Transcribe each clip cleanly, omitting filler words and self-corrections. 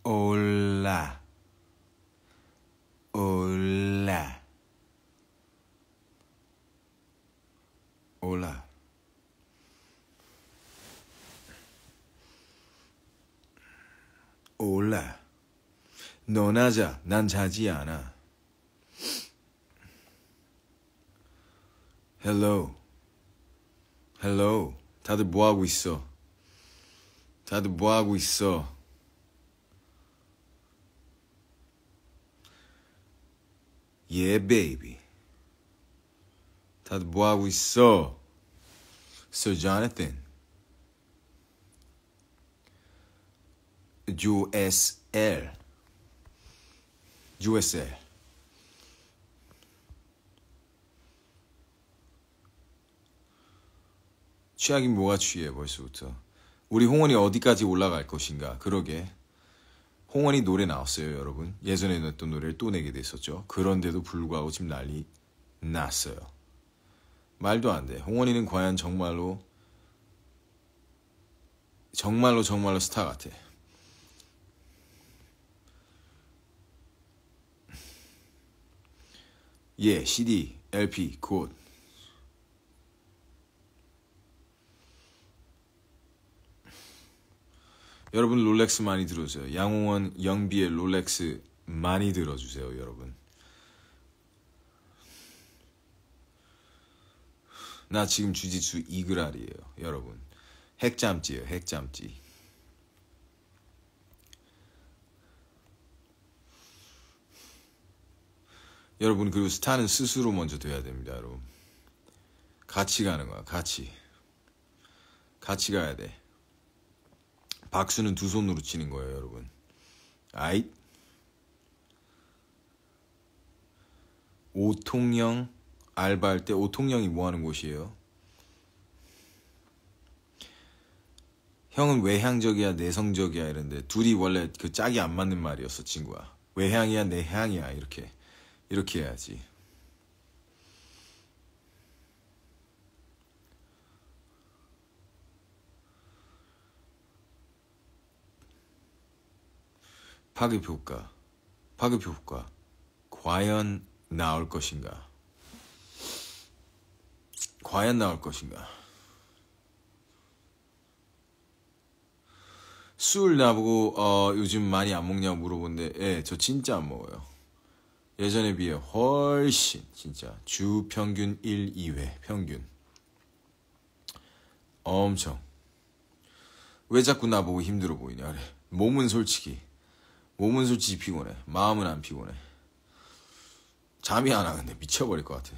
Hola. Hola. Hola. Hola. 넌 하자. 난 자지 않아. Hello. Hello. 다들 뭐 하고 있어? 다들 뭐 하고 있어? Yeah, baby. 다들 뭐 하고 있어? Sir Jonathan. USL. USL. 취하긴 뭐가 취해 벌써부터. 우리 홍원이 어디까지 올라갈 것인가. 그러게. 홍원이 노래 나왔어요 여러분. 예전에 냈던 노래를 또 내게 됐었죠. 그런데도 불구하고 지금 난리 났어요. 말도 안 돼. 홍원이는 과연 정말로 스타 같아. 예, CD, LP, 곧. 여러분 롤렉스 많이 들어주세요. 양홍원, 영비의 롤렉스 많이 들어주세요 여러분. 나 지금 주짓수 이글알이에요 여러분. 핵잠찌예요 핵잠찌. 여러분 그리고 스타는 스스로 먼저 돼야 됩니다 여러분. 같이 가는 거야 같이 가야 돼. 박수는 두 손으로 치는 거예요 여러분. 아잇. 오통령 알바할 때 오통령이 뭐 하는 곳이에요? 형은 외향적이야 내성적이야 이런데 둘이 원래 그 짝이 안 맞는 말이었어 친구야. 외향이야 내향이야 이렇게 해야지. 파급효과 과연 나올 것인가? 술 나보고 요즘 많이 안 먹냐고 물어보는데 예, 저 진짜 안 먹어요. 예전에 비해 훨씬 진짜 주 평균 1, 2회 평균. 엄청. 왜 자꾸 나보고 힘들어 보이냐 그래. 몸은 솔직히 피곤해. 마음은 안 피곤해. 잠이 안 와. 근데 미쳐버릴 것 같아.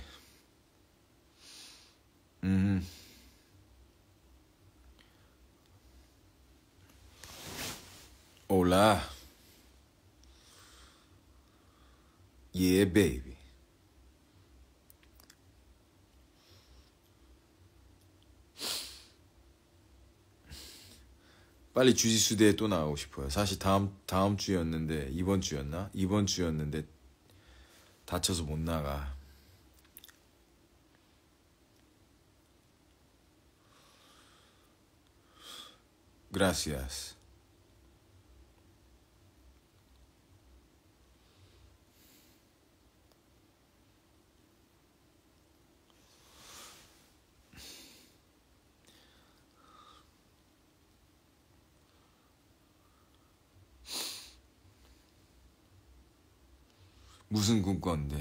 Hola. Yeah, baby. 빨리 주짓수 대회 또 나가고 싶어요. 사실 다음 주였는데 이번 주였는데 다쳐서 못 나가. Gracias. 무슨 꿈꿨는데?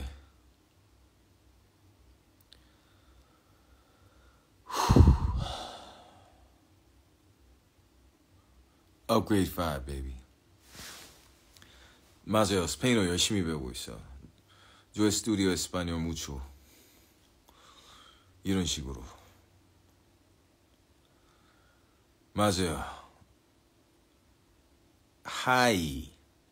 Upgrade 5, baby. 맞아요. 스페인어 열심히 배우고 있어. Yo estudio español mucho. 이런 식으로. 맞아요. 하이.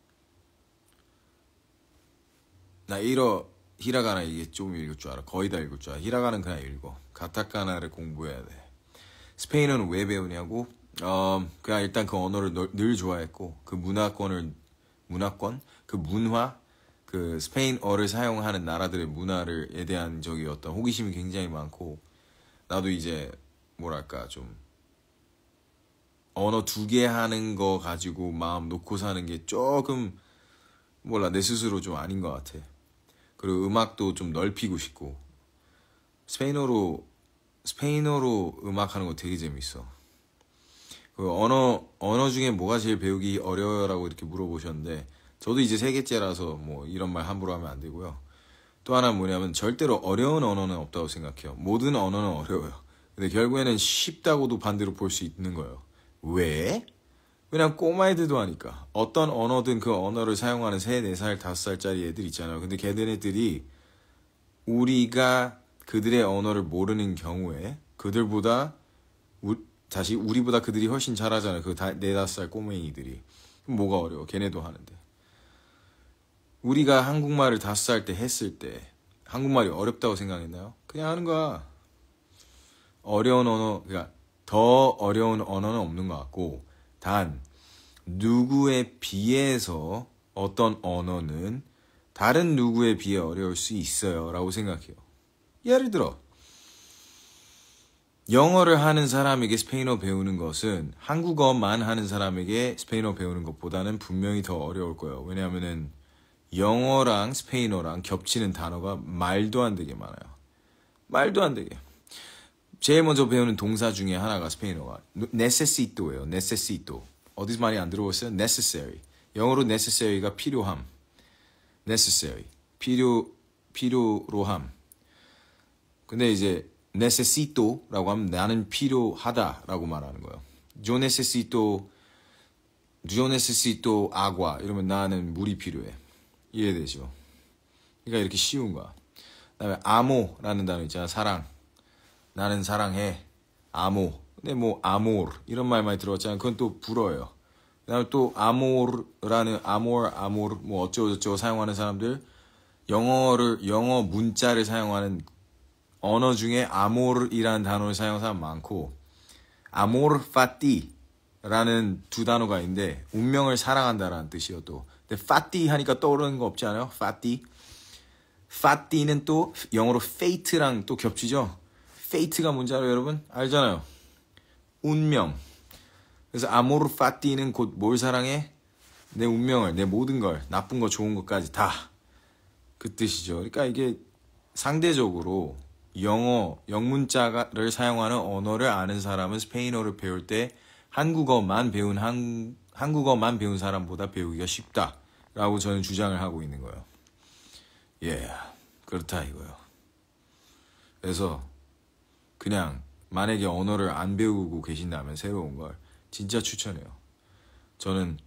나 히라가나 이게 좀 읽을 줄 알아. 거의 다 읽을 줄 알아. 히라가나는 그냥 읽어. 가타카나를 공부해야 돼. 스페인어는 왜 배우냐고? 그냥 일단 그 언어를 늘 좋아했고 그 문화권, 그 문화, 그 스페인어를 사용하는 나라들의 문화에 대한 저기 어떤 호기심이 굉장히 많고 나도 이제 뭐랄까 좀 언어 2개 하는 거 가지고 마음 놓고 사는 게 조금 몰라 내 스스로 좀 아닌 것 같아. 그리고 음악도 좀 넓히고 싶고 스페인어로 음악 하는 거 되게 재밌어. 그 언어 중에 뭐가 제일 배우기 어려워라고 이렇게 물어보셨는데 저도 이제 3개째라서 뭐 이런 말 함부로 하면 안 되고요. 또 하나 뭐냐면 절대로 어려운 언어는 없다고 생각해요. 모든 언어는 어려워요. 근데 결국에는 쉽다고도 반대로 볼 수 있는 거예요. 왜? 그냥 꼬마애들도 하니까. 어떤 언어든 그 언어를 사용하는 3, 4살, 5살짜리 애들 있잖아요. 근데 걔네들이 우리가 그들의 언어를 모르는 경우에 그들보다 우리보다 그들이 훨씬 잘하잖아요. 그 4, 5살 꼬맹이들이. 그럼 뭐가 어려워? 걔네도 하는데. 우리가 한국말을 5살 때 했을 때 한국말이 어렵다고 생각했나요? 그냥 하는 거야. 어려운 언어, 그러니까 더 어려운 언어는 없는 것 같고 단 누구에 비해서 어떤 언어는 다른 누구에 비해 어려울 수 있어요 라고 생각해요. 예를 들어 영어를 하는 사람에게 스페인어 배우는 것은 한국어만 하는 사람에게 스페인어 배우는 것보다는 분명히 더 어려울 거예요. 왜냐하면은 영어랑 스페인어랑 겹치는 단어가 말도 안 되게 많아요. 말도 안 되게. 제일 먼저 배우는 동사 중에 하나가 스페인어가 necesito예요. necesito. 어디서 많이 안 들어봤어요? necessary. 영어로 necessary가 필요함. necessary. 필요로함. 근데 이제 necesito라고 하면 나는 필요하다라고 말하는 거예요. yo necesito agua 이러면 나는 물이 필요해. 이해되죠? 그러니까 이렇게 쉬운 거야. 그다음에 amo라는 단어 있잖아. 사랑. 나는 사랑해. amo. 근데 뭐 amor 이런 말 많이 들어봤잖아요. 그건 또 불어예요. 그다음에 또 amor라는 amor 뭐 어쩌고저쩌고 사용하는 사람들 영어 문자를 사용하는 언어 중에 amor이라는 단어를 사용하는 사람 많고 amor fati라는 2 단어가 있는데 운명을 사랑한다라는 뜻이요 또. 근데 fati 하니까 떠오르는 거 없지 않아요? fati는 또 영어로 fate랑 또 겹치죠? fate가 뭔지 알아요, 여러분? 알잖아요. 운명. 그래서 amor fati는 곧 뭘 사랑해? 내 운명을, 내 모든 걸, 나쁜 거, 좋은 것까지 다. 그 뜻이죠. 그러니까 이게 상대적으로 영문자를 사용하는 언어를 아는 사람은 스페인어를 배울 때 한국어만 배운 사람보다 배우기가 쉽다라고 저는 주장을 하고 있는 거예요. 그렇다 이거요. 그래서 그냥 만약에 언어를 안 배우고 계신다면 새로운 걸 진짜 추천해요. 저는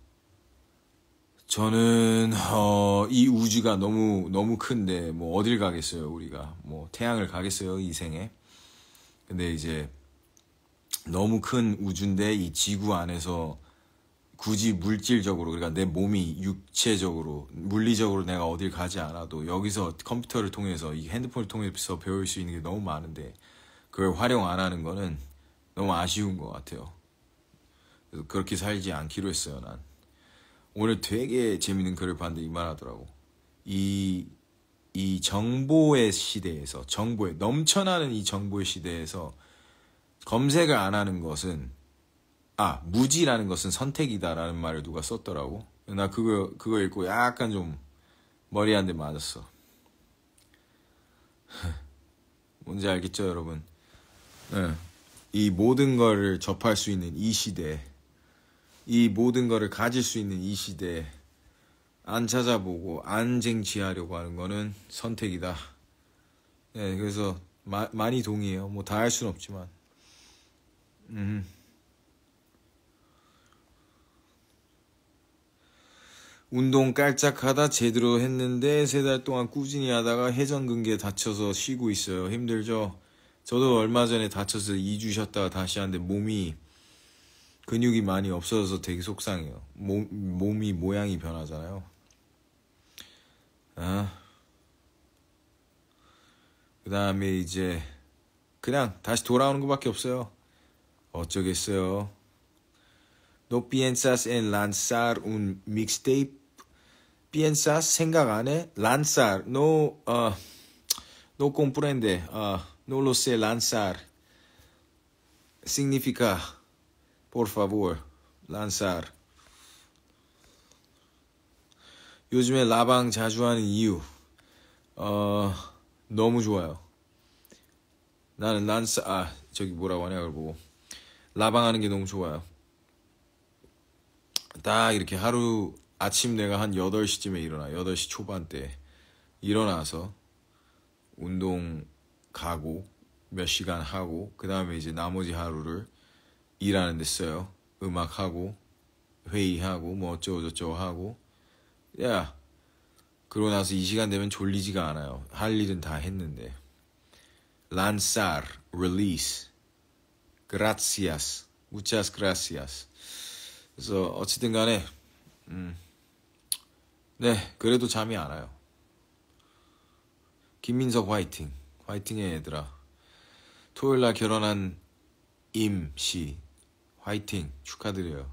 이 우주가 너무 큰데 뭐 어딜 가겠어요 우리가. 뭐 태양을 가겠어요 이 생에. 근데 이제 너무 큰 우주인데 이 지구 안에서 굳이 물질적으로 그러니까 내 몸이 육체적으로 물리적으로 내가 어딜 가지 않아도 여기서 컴퓨터를 통해서 이 핸드폰을 통해서 배울 수 있는 게 너무 많은데 그걸 활용 안 하는 거는 너무 아쉬운 것 같아요. 그래서 그렇게 살지 않기로 했어요 난. 오늘 되게 재밌는 글을 봤는데 이 말 하더라고. 이 정보의 시대에서 넘쳐나는 이 정보의 시대에서 검색을 안 하는 것은 무지라는 것은 선택이다라는 말을 누가 썼더라고. 나 그거 읽고 약간 좀 머리 한 대 맞았어. 뭔지 알겠죠 여러분? 이 모든 거를 접할 수 있는 이 시대, 이 모든 거를 가질 수 있는 이 시대에 안 찾아보고 안 쟁취하려고 하는 거는 선택이다. 그래서 많이 동의해요. 뭐 다 할 수는 없지만. 운동 깔짝하다 제대로 했는데 3달 동안 꾸준히 하다가 회전근개 다쳐서 쉬고 있어요. 힘들죠? 저도 얼마 전에 다쳐서 2주 쉬었다가 다시 하는데 몸이 근육이 많이 없어져서 되게 속상해요. 몸이 모양이 변하잖아요. 그 다음에 이제 그냥 다시 돌아오는 것밖에 없어요. 어쩌겠어요. No piensas en lanzar un mixtape? Piensas 생각 안 해? Lanzar no comprende. No lo sé lanzar. Significa Por favor, lanzar. 요즘에 라방 자주 하는 이유. 너무 좋아요. 나는 저기 뭐라고 하냐, 그걸 보고. 라방 하는 게 너무 좋아요. 딱 이렇게 하루, 아침 내가 한 8시쯤에 일어나. 8시 초반때 일어나서 운동 가고, 몇 시간 하고, 그 다음에 이제 나머지 하루를 일하는 데 써요. 음악하고, 회의하고, 뭐 어쩌고저쩌고 하고. 야, 그러고 나서 이 시간 되면 졸리지가 않아요. 할 일은 다 했는데. lanzar, release, gracias, muchas gracias. 그래서 어쨌든 간에 네, 그래도 잠이 안 와요. 김민석 화이팅. 화이팅해 얘들아. 토요일날 결혼한 임씨 화이팅 축하드려요.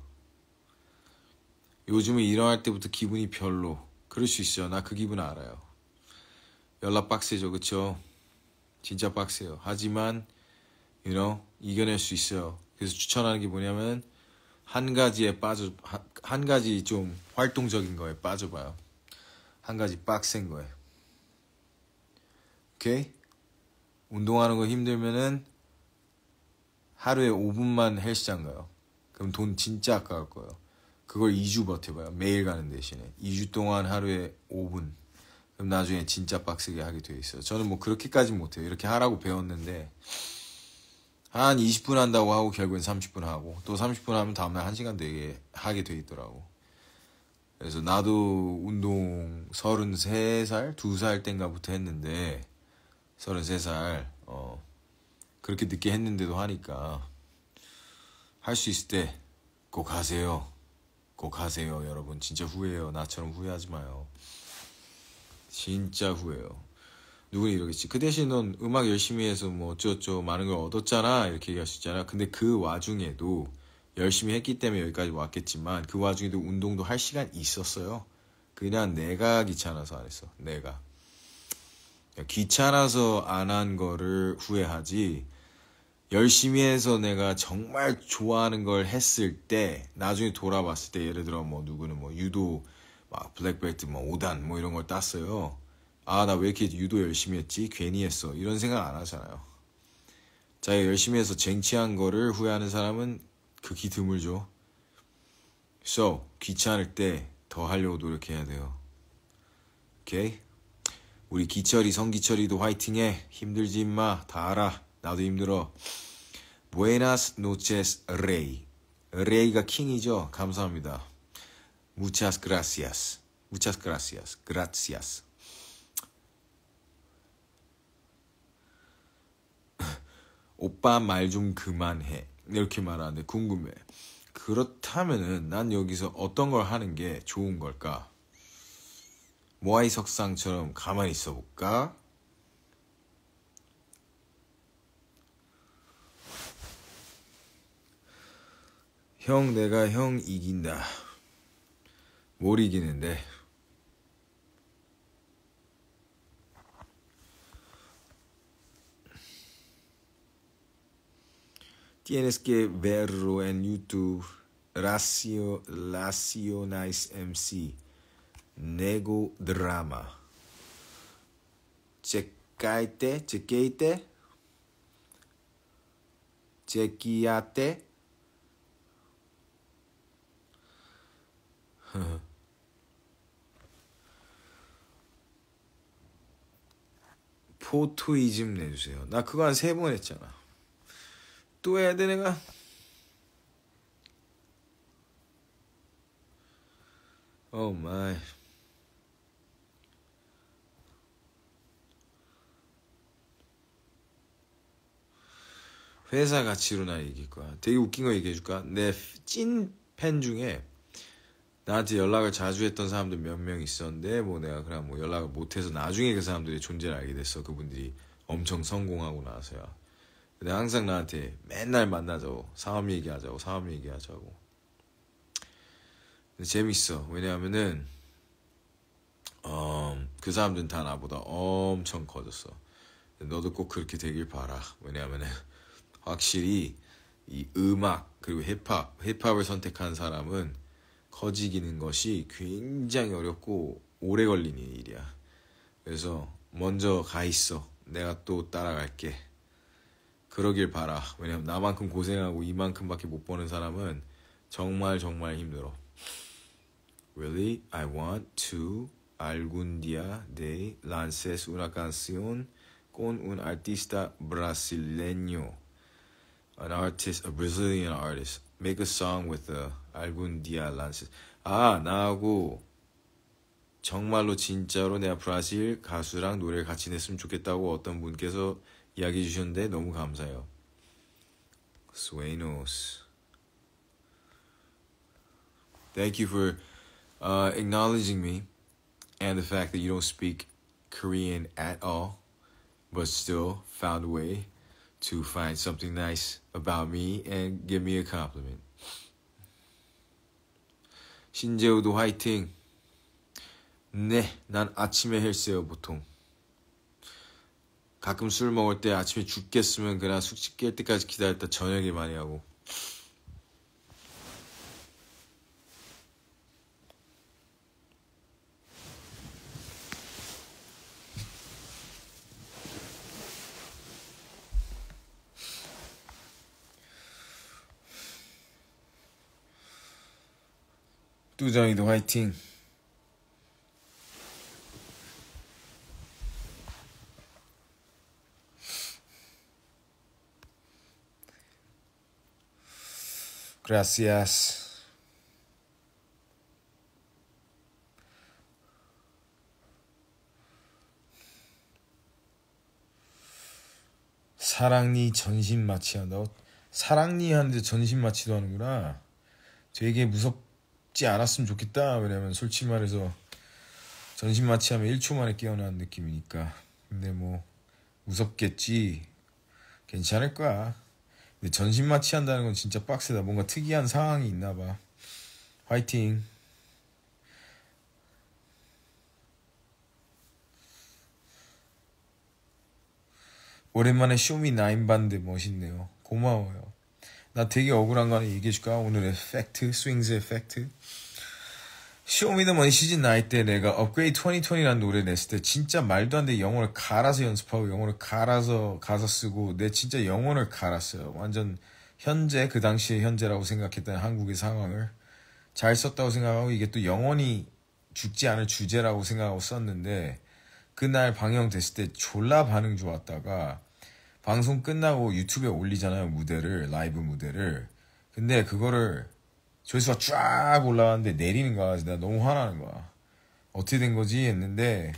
요즘에 일어날 때부터 기분이 별로. 그럴 수 있어요. 나 그 기분 알아요. 연락 빡세죠, 그쵸? 진짜 빡세요. 하지만 이겨낼 수 있어요. 그래서 추천하는 게 뭐냐면 한 가지 좀 활동적인 거에 빠져봐요. 한 가지 빡센 거에. 오케이? 운동하는 거 힘들면은 하루에 5분만 헬스장 가요. 그럼 돈 진짜 아까울 거예요. 그걸 2주 버텨봐요. 매일 가는 대신에 2주 동안 하루에 5분. 그럼 나중에 진짜 빡세게 하게 돼 있어요. 저는 뭐 그렇게까지 못해요. 이렇게 하라고 배웠는데 한 20분 한다고 하고 결국엔 30분 하고 또 30분 하면 다음날 1시간 되게 하게 돼 있더라고. 그래서 나도 운동 33살, 2살 땐가부터 했는데 33살 그렇게 늦게 했는데도 하니까 할 수 있을 때 꼭 하세요. 꼭 하세요, 여러분. 진짜 후회해요. 나처럼 후회하지 마요. 진짜 후회해요. 누구는 이러겠지. 그 대신 넌 음악 열심히 해서 뭐 어쩌고저쩌고 많은 걸 얻었잖아. 이렇게 얘기할 수 있잖아. 근데 그 와중에도 열심히 했기 때문에 여기까지 왔겠지만 그 와중에도 운동도 할 시간 있었어요. 그냥 내가 귀찮아서 안 했어. 내가. 귀찮아서 안 한 거를 후회하지. 열심히 해서 내가 정말 좋아하는 걸 했을 때 나중에 돌아봤을 때 예를 들어 뭐 누구는 뭐 유도 막 블랙벨트 뭐 5단 뭐 이런 걸 땄어요. 아, 나 왜 이렇게 유도 열심히 했지? 괜히 했어. 이런 생각 안 하잖아요. 자기가 열심히 해서 쟁취한 거를 후회하는 사람은 극히 드물죠. So, 귀찮을 때 더 하려고 노력해야 돼요. 오케이? 우리 기철이, 성기철이도 화이팅해. 힘들지 임마. 다 알아. 나도 힘들어. Buenas noches, Rey. Rey가 킹이죠. 감사합니다. Muchas gracias. Muchas gracias. Gracias. 오빠 말 좀 그만해. 이렇게 말하는데 궁금해. 그렇다면은 난 여기서 어떤 걸 하는 게 좋은 걸까? 모아이 석상처럼 가만히 있어 볼까? 형, 내가 형 이긴다. 뭘 이기는데? Tienes que verlo en YouTube. Racionais MC. Nego Drama. Chequeate. 포토이즘 내주세요. 나 그거 한 3번 했잖아. 또 해야 돼 내가? 오 마이. 회사 가치로 나 이길 거야. 되게 웃긴 거 얘기해줄까? 내 찐 팬 중에 나한테 연락을 자주 했던 사람들 몇 명 있었는데 뭐 내가 그냥 뭐 연락을 못해서 나중에 그 사람들의 존재를 알게 됐어. 그분들이 엄청 성공하고 나서야. 근데 항상 나한테 맨날 만나자고 사업 얘기하자고. 근데 재밌어. 왜냐하면은 그 사람들은 다 나보다 엄청 커졌어. 너도 꼭 그렇게 되길 바라. 왜냐하면은 확실히 이 음악 그리고 힙합을 선택한 사람은 커지기는 것이 굉장히 어렵고 오래 걸리는 일이야. 그래서 먼저 가 있어. 내가 또 따라갈게. 그러길 바라. 왜냐면 나만큼 고생하고 이만큼밖에 못 버는 사람은 정말 힘들어. Really, I want to algún día de lances una canción con un artista brasileño. An artist, a Brazilian artist. Make a song with algún día lances. 나하고 정말로 진짜로 내가 브라질 가수랑 노래를 같이 냈으면 좋겠다고 어떤 분께서 이야기해 주셨는데 너무 감사해요. Sueños. Thank you for acknowledging me and the fact that you don't speak Korean at all, but still found a way to find something nice about me and give me a compliment. 신재우도 화이팅. 네, 난 아침에 헬스해요 보통. 가끔 술 먹을 때 아침에 죽겠으면 그냥 숙취 깰 때까지 기다렸다 저녁에 많이 하고. 뚜정이도 화이팅. Gracias. 사랑니 전신 마취한다. 사랑니 하는데 전신 마취도 하는구나. 되게 무섭지 않았으면 좋겠다. 왜냐면 솔직히 말해서 전신 마취하면 1초 만에 깨어나는 느낌이니까. 근데 뭐 무섭겠지. 괜찮을 거야. 근데 전신 마취한다는 건 진짜 빡세다. 뭔가 특이한 상황이 있나 봐. 화이팅. 오랜만에 쇼미 9 봤는데 멋있네요. 고마워요. 나 되게 억울한 거 하나 얘기해줄까? 오늘의 팩트, 스윙스의 팩트. 쇼미더머니 시즌 9 때 내가 업그레이드 2020라는 노래 냈을 때 진짜 말도 안 되게 영어를 갈아서 연습하고 영어를 갈아서 가사 쓰고 내 진짜 영어를 갈았어요. 완전 현재, 그 당시에 현재라고 생각했던 한국의 상황을 잘 썼다고 생각하고 이게 또 영원히 죽지 않을 주제라고 생각하고 썼는데 그날 방영됐을 때 졸라 반응 좋았다가 방송 끝나고 유튜브에 올리잖아요. 무대를, 라이브 무대를. 근데 그거를 조회수가 쫙 올라왔는데 내리는 거야. 그래서 내가 너무 화나는 거야. 어떻게 된 거지? 했는데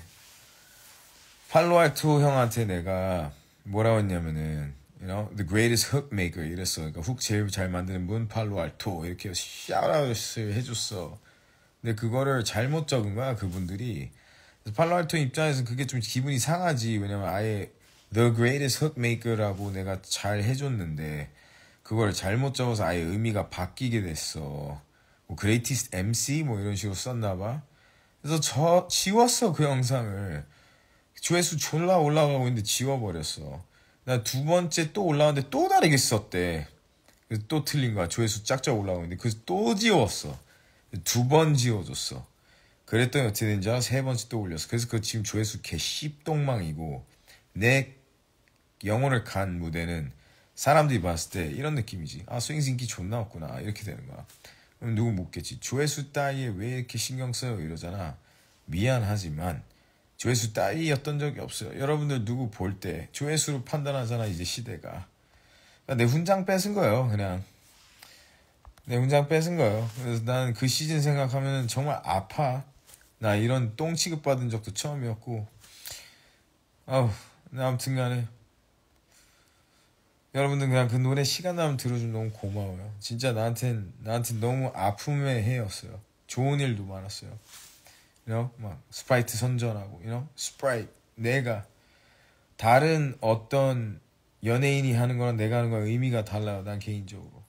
팔로알토 형한테 내가 뭐라고 했냐면은 the greatest hook maker 이랬어. 그러니까 훅 제일 잘 만드는 분 팔로알토 이렇게 샤웃을 해줬어. 근데 그거를 잘못 적은 거야 그분들이. 그래서 팔로알토 입장에서는 그게 좀 기분이 상하지. 왜냐면 아예 the greatest hook maker라고 내가 잘 해줬는데 그걸 잘못 적어서 아예 의미가 바뀌게 됐어. 뭐 greatest MC 뭐 이런 식으로 썼나봐. 그래서 지웠어 그 영상을. 조회수 졸라 올라가고 있는데 지워버렸어. 나 두 번째 또 올라왔는데 또 다르게 썼대. 그래서 또 틀린 거야. 조회수 짝짝 올라가고 있는데 그래서 또 지웠어. 두 번 지워줬어. 그랬더니 어떻게 된지 알아? 세 번째 또 올렸어. 그래서 그 지금 조회수 개 씹똥망이고 내 영혼을 간 무대는 사람들이 봤을 때 이런 느낌이지. 스윙스 인기 존나 없구나 이렇게 되는 거야. 그럼 누구 묻겠지. 조회수 따위에 왜 이렇게 신경 써요 이러잖아. 미안하지만 조회수 따위였던 적이 없어요. 여러분들 누구 볼 때 조회수로 판단하잖아 이제 시대가. 그러니까 내 훈장 뺏은 거예요. 그냥 내 훈장 뺏은 거예요. 그래서 나는 그 시즌 생각하면 정말 아파. 나 이런 똥 취급받은 적도 처음이었고. 아무튼 간에 여러분들 그냥 그 노래 시간 나면 들어주면 너무 고마워요. 진짜 나한테 너무 아픔의 해였어요. 좋은 일도 많았어요. 막 스프라이트 선전하고, 스프라이트 내가 다른 어떤 연예인이 하는 거랑 내가 하는 거랑 의미가 달라요. 난 개인적으로,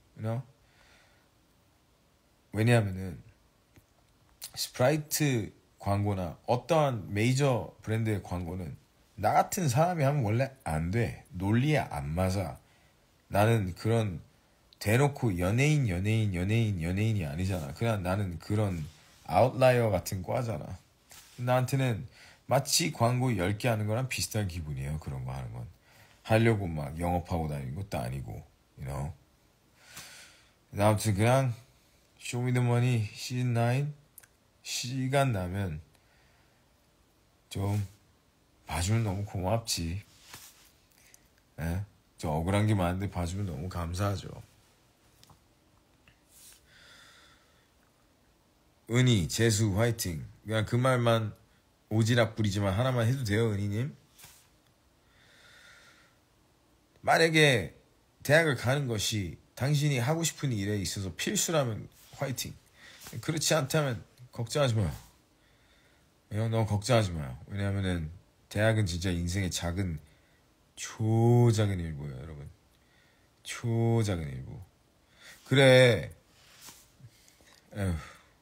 왜냐하면은 스프라이트 광고나 어떠한 메이저 브랜드의 광고는 나 같은 사람이 하면 원래 안 돼. 논리에 안 맞아. 나는 그런 대놓고 연예인이 아니잖아. 그냥 나는 그런 아웃라이어 같은 과잖아. 나한테는 마치 광고 10개 하는 거랑 비슷한 기분이에요. 그런 거 하는 건. 하려고 막 영업하고 다니는 것도 아니고, you know. 아무튼 그냥 쇼미더머니 시즌 9 시간 나면 좀 봐주면 너무 고맙지. 예? 저 억울한 게 많은데 봐주면 너무 감사하죠. 은희, 재수, 화이팅. 그냥 그 말만 오지랖 부리지만 하나만 해도 돼요, 은희님? 만약에 대학을 가는 것이 당신이 하고 싶은 일에 있어서 필수라면 화이팅. 그렇지 않다면 걱정하지 마요. 너무 걱정하지 마요. 왜냐하면은 대학은 진짜 인생의 초작은 일부예요, 여러분. 초작은 일부. 그래. 에휴.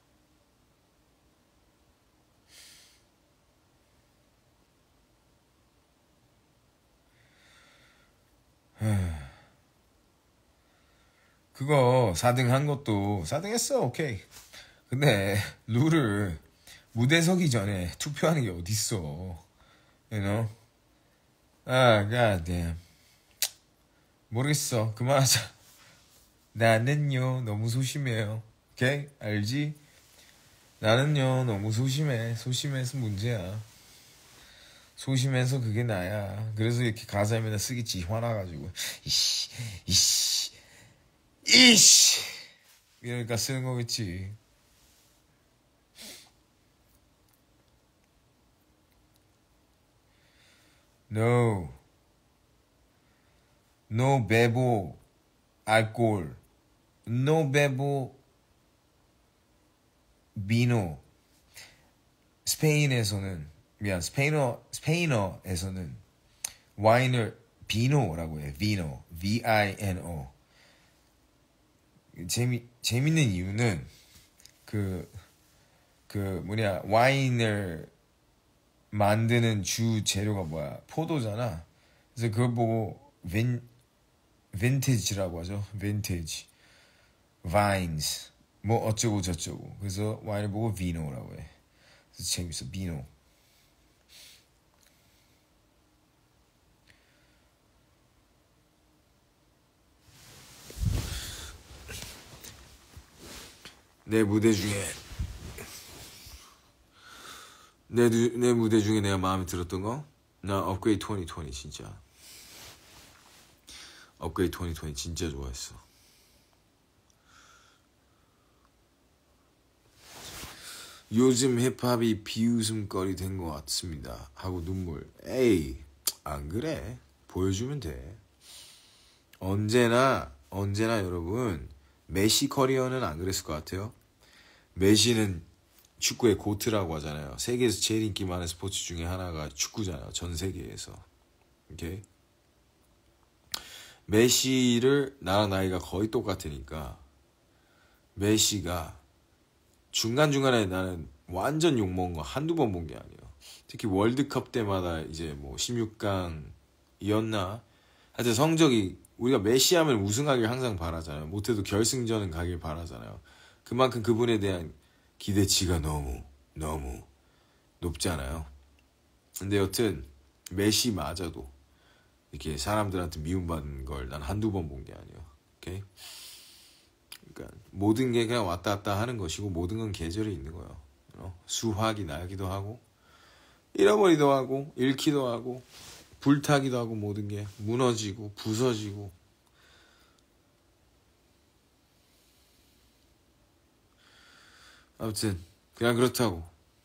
그거 4등 한 것도 4등 했어. 오케이. 근데 룰을 무대 서기 전에 투표하는 게 어딨어. You know? 아, god damn. 모르겠어. 그만하자. 나는요 너무 소심해요. 오케이? 알지? 나는요 너무 소심해서 문제야. 소심해서 그게 나야. 그래서 이렇게 가사에 맨날 쓰겠지. 화나가지고 이씨 이러니까 쓰는 거겠지. No bebo alcohol. No bebo vino. 스페인어에서는 와인을 비노라고 해. 비노. V-I-N-O. 재밌는 이유는 와인을 만드는 주 재료가 뭐야? 포도잖아. 그래서 그걸 보고 빈티지라고 하죠. 빈티지. vines. 뭐 어쩌고 저쩌고. 그래서 와인을 보고 비노라고 해. 그래서 재밌어. 비노. 내 무대 중에 내 무대 중에 내가 마음에 들었던 거? 나 업그레이드 2020 진짜. 업그레이드 2020 진짜 좋아했어. 요즘 힙합이 비웃음거리 된 것 같습니다. 하고 눈물. 에이, 안 그래. 보여주면 돼. 언제나 여러분, 메시 커리어는 안 그랬을 것 같아요. 메시는 축구의 고트라고 하잖아요. 세계에서 제일 인기 많은 스포츠 중에 하나가 축구잖아요. 전 세계에서. 오케이? 메시를 나랑 나이가 거의 똑같으니까 메시가 중간중간에 나는 완전 욕먹은 거 한두 번 본 게 아니에요. 특히 월드컵 때마다 이제 뭐 16강이었나? 하여튼 성적이 우리가 메시 하면 우승하길 항상 바라잖아요. 못해도 결승전은 가길 바라잖아요. 그만큼 그분에 대한 기대치가 너무 높잖아요. 근데 여튼 메시마저도 이렇게 사람들한테 미움받는 걸 난 한두 번 본 게 아니에요. 오케이? 그러니까 모든 게 그냥 왔다 갔다 하는 것이고 모든 건 계절이 있는 거예요. 수확이 나기도 하고 잃어버리기도 하고 잃기도 하고 불타기도 하고 모든 게 무너지고 부서지고. 아무튼 그냥 그렇다고.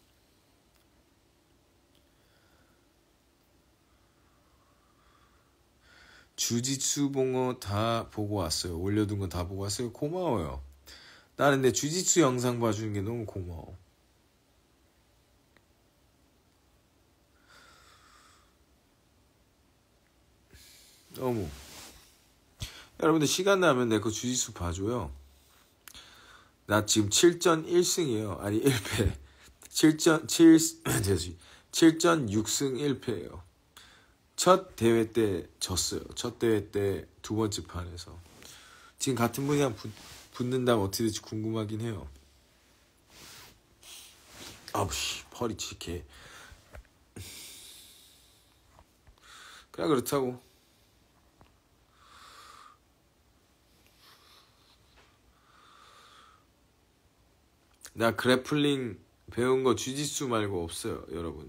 주짓수 봉어 다 보고 왔어요. 올려둔 거 다 보고 왔어요. 고마워요. 나는 내 주짓수 영상 봐주는 게 너무 고마워. 너무. 여러분들 시간 나면 내 거 주짓수 봐줘요. 나 지금 7전 1승이에요. 아니 1패. 7전 6승 1패예요. 첫 대회 때 졌어요. 첫 대회 때 두 번째 판에서. 지금 같은 분이랑 붙는다면 어떻게 될지 궁금하긴 해요. 아우씨 펄이 치게. 그냥 그렇다고. 나 그래플링 배운 거 주짓수 말고 없어요, 여러분.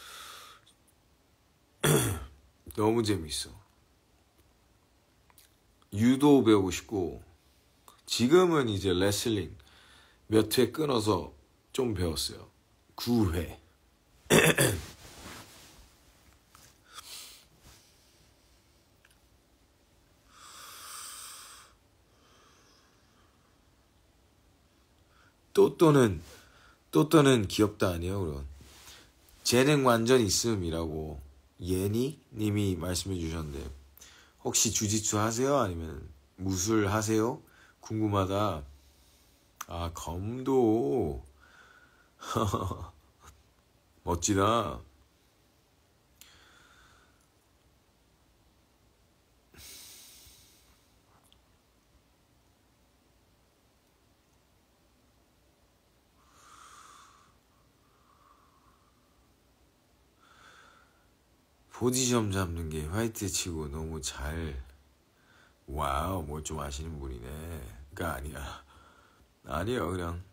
너무 재밌어. 유도 배우고 싶고, 지금은 이제 레슬링 몇 회 끊어서 좀 배웠어요. 9회. 또또는 귀엽다 아니에요, 그럼. 재능 완전 있음이라고 예니 님이 말씀해 주셨는데, 혹시 주짓수 하세요? 아니면 무술 하세요? 궁금하다. 아, 검도. 멋지다. 포지션 잡는 게 화이트 치고 너무 잘. 와우, 뭐 좀 아시는 분이네. 가 아니야. 아니요, 그냥.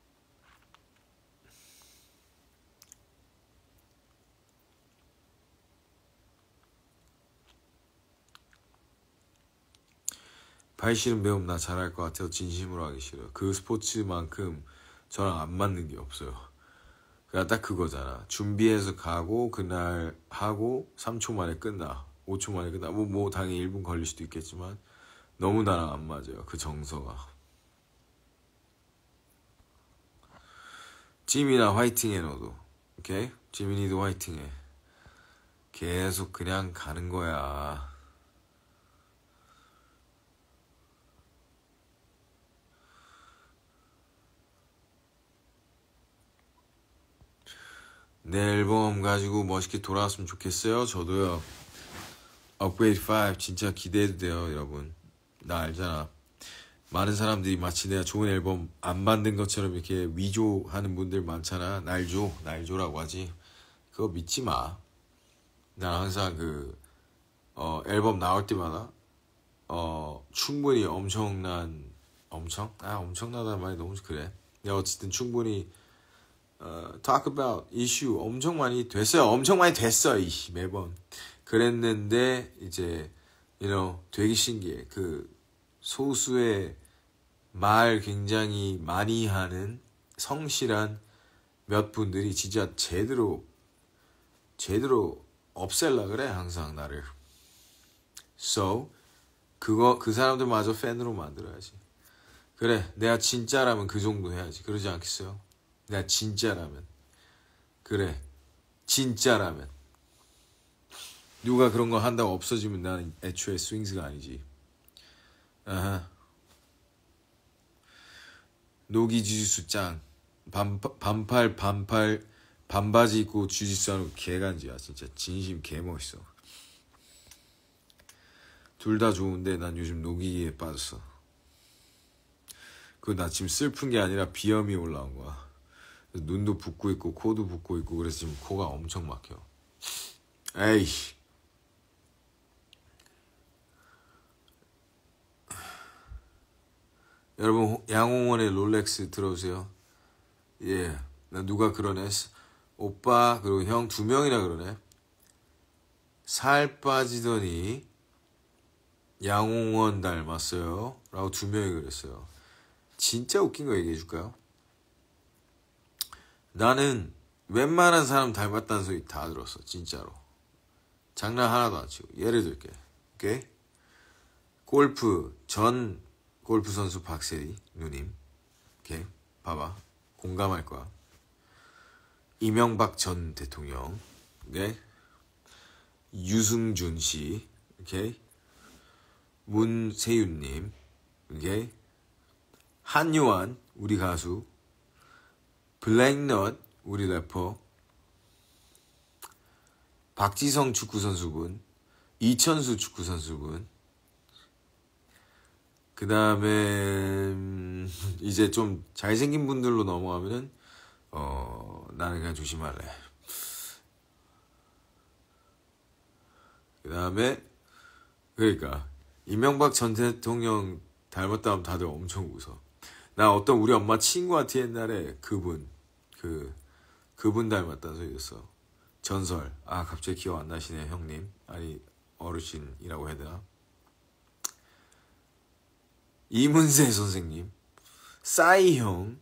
발 씨름 배우면 나 잘할 것 같아서 진심으로 하기 싫어요. 그 스포츠만큼 저랑 안 맞는 게 없어요. 그냥 딱 그거잖아. 준비해서 가고 그날 하고 3초 만에 끝나. 5초 만에 끝나. 뭐 당연히 1분 걸릴 수도 있겠지만 너무 나랑 안 맞아요. 그 정서가. 지민아 화이팅해 너도. 오케이? 지민이도 화이팅해. 계속 그냥 가는 거야. 내 앨범 가지고 멋있게 돌아왔으면 좋겠어요. 저도요. 업그레이드 5 진짜 기대해도 돼요, 여러분. 나 알잖아. 많은 사람들이 마치 내가 좋은 앨범 안 만든 것처럼 이렇게 위조하는 분들 많잖아. 날 줘라고 하지. 그거 믿지 마. 난 항상 앨범 나올 때마다 충분히 엄청나다는 말이 너무 그래. 내가 어쨌든 충분히 talk about issue 엄청 많이 됐어요. 엄청 많이 됐어. 매번 그랬는데 이제 되게 신기해. 그 소수의 말 굉장히 많이 하는 성실한 몇 분들이 진짜 제대로 없앨라 그래 항상 나를. So 그 사람들마저 팬으로 만들어야지. 그래 내가 진짜라면 그 정도 해야지. 그러지 않겠어요? 내가 진짜라면. 그래 진짜라면. 누가 그런 거 한다고 없어지면 나는 애초에 스윙스가 아니지. 아하. 노기 주짓수 짱. 반팔 반바지 입고 주짓수 하는 거 개간지야. 진짜 진심 개멋있어. 둘 다 좋은데 난 요즘 노기에 빠졌어. 그거 나 지금 슬픈 게 아니라 비염이 올라온 거야. 눈도 붓고 있고 코도 붓고 있고 그래서 지금 코가 엄청 막혀. 에이. 여러분 양홍원의 롤렉스 들어오세요. 예. 나 누가 그러네. 오빠 그리고 형 2명이나 그러네. 살 빠지더니 양홍원 닮았어요 라고 2명이 그랬어요. 진짜 웃긴 거 얘기해 줄까요? 나는 웬만한 사람 닮았다는 소리 다 들었어. 진짜로. 장난 하나도 안 치고. 예를 들게. 오케이? 전 골프 선수 박세리 누님. 오케이? 봐봐. 공감할 거야. 이명박 전 대통령. 오케이? 유승준 씨. 오케이? 문세윤님. 오케이? 한요한 우리 가수. 블랙넛 우리 래퍼. 박지성 축구선수분. 이천수 축구선수분. 그 다음에 이제 좀 잘생긴 분들로 넘어가면은 나는 그냥 조심할래. 그 다음에 그러니까 이명박 전 대통령 닮았다 하면 다들 엄청 웃어. 나 어떤 우리 엄마 친구한테 옛날에 그분 닮았다는 소리 였어. 전설. 아 갑자기 기억 안 나시네 형님. 아니 어르신이라고 해야 되나? 이문세 선생님, 싸이 형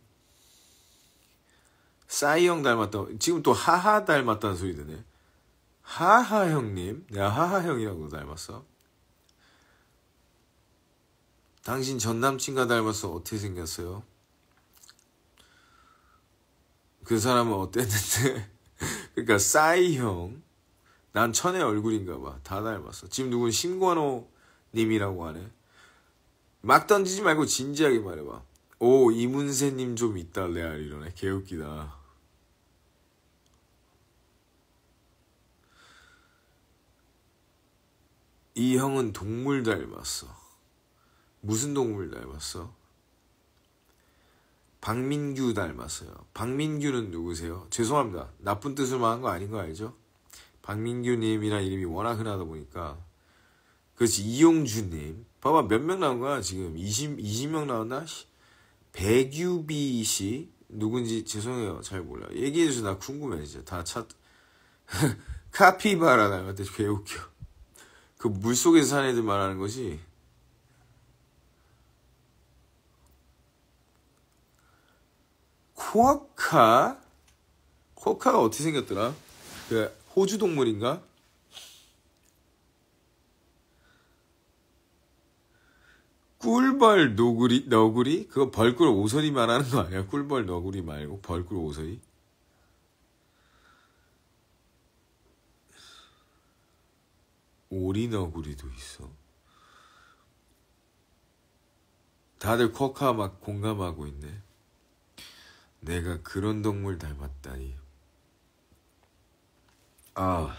닮았다. 지금 또 하하 닮았다는 소리 드네. 하하 형님, 내가 하하 형이라고 닮았어. 당신 전 남친과 닮았어. 어떻게 생겼어요? 그 사람은 어땠는데? 그러니까 싸이 형, 난 천의 얼굴인가봐. 다 닮았어. 지금 누군 심권호 님이라고 하네. 막 던지지 말고 진지하게 말해봐. 오 이문세님 좀 있다 레알 이러네. 개웃기다. 이 형은 동물 닮았어. 무슨 동물 닮았어? 박민규 닮았어요. 박민규는 누구세요? 죄송합니다. 나쁜 뜻으로만 한 거 아닌 거 알죠? 박민규님이란 이름이 워낙 흔하다 보니까. 그렇지. 이용주님. 봐봐 몇 명 나온 거야 지금. 20명 나왔나? 백유비 씨 누군지 죄송해요. 잘 몰라. 얘기해주세요. 나 궁금해 진짜. 다 카피바라 닮았대. 개웃겨. 그 물속에서 사는 애들 말하는 거지. 코아카가 어떻게 생겼더라? 그 호주 동물인가? 꿀벌 너구리? 그거 벌꿀 오소리 말하는 거 아니야? 꿀벌 너구리 말고 벌꿀 오소리? 오리 너구리도 있어. 다들 쿼카 막 공감하고 있네. 내가 그런 동물 닮았다니. 아.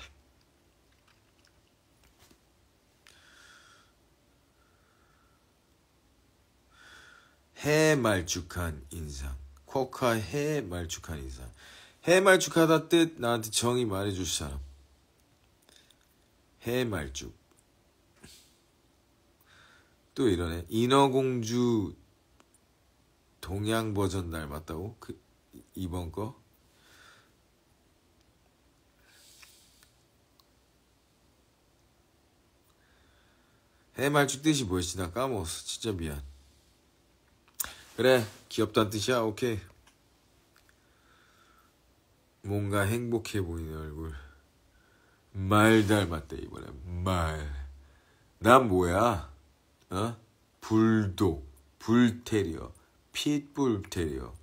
해말쭉한 인상. 쿼카 해말쭉한 인상. 해말쭉하다 뜻 나한테 정의 말해줄 사람. 해말쭉. 또 이러네. 인어공주 동양 버전 닮았다고? 이번 거? 해말쭉 뜻이 뭐였지? 나 까먹었어. 진짜 미안. 그래 귀엽다는 뜻이야? 오케이. 뭔가 행복해 보이는 얼굴. 말 닮았다 이번에. 말. 난 뭐야? 불독, 불테리어, 핏불 테리어.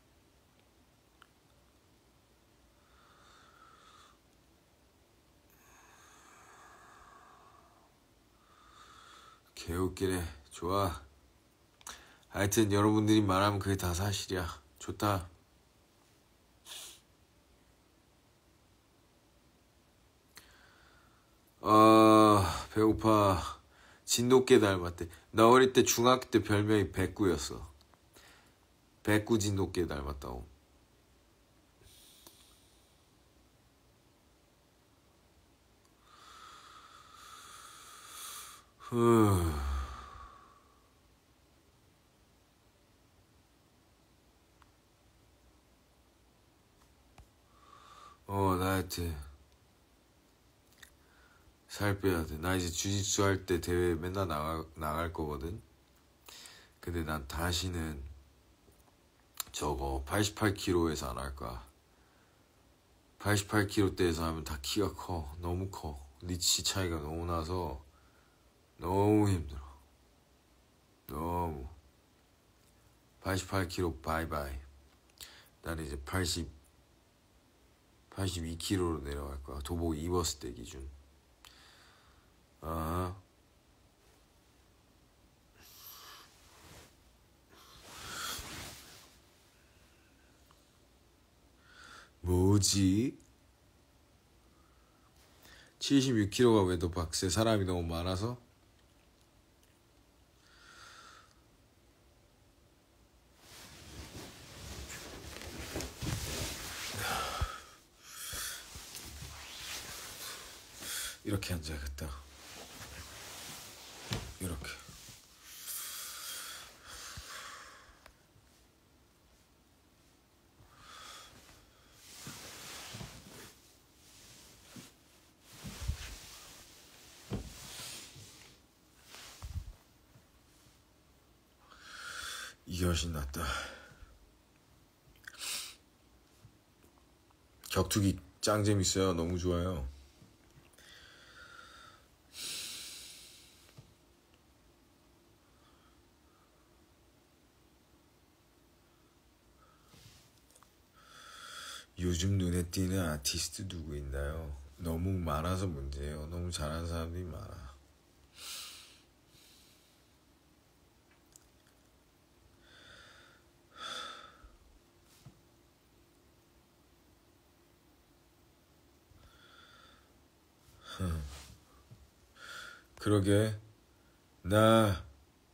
개웃기네. 좋아. 하여튼 여러분들이 말하면 그게 다 사실이야. 좋다. 배고파. 진돗개 닮았대. 나 어릴 때 중학교 때 별명이 백구였어. 백구 진돗개 닮았다고. 나 하여튼 살 빼야 돼. 나 이제 주짓수 할 때 대회 맨날 나갈 거거든. 근데 난 다시는 저거 88kg에서 안 할 거야. 88kg대에서 하면 다 키가 커. 너무 커. 리치 차이가 너무 나서 너무 힘들어. 너무. 88kg 바이바이. 나는 이제 82kg로 내려갈 거야. 도복 입었을 때 기준. 뭐지? 76kg가 왜 더 박세? 사람이 너무 많아서? 이렇게 앉아야겠다. 이렇게. 이게 훨씬 낫다. 격투기 짱 재밌어요. 너무 좋아요. 요즘 눈에 띄는 아티스트 누구 있나요? 너무 많아서 문제예요. 너무 잘하는 사람들이 많아. 그러게. 나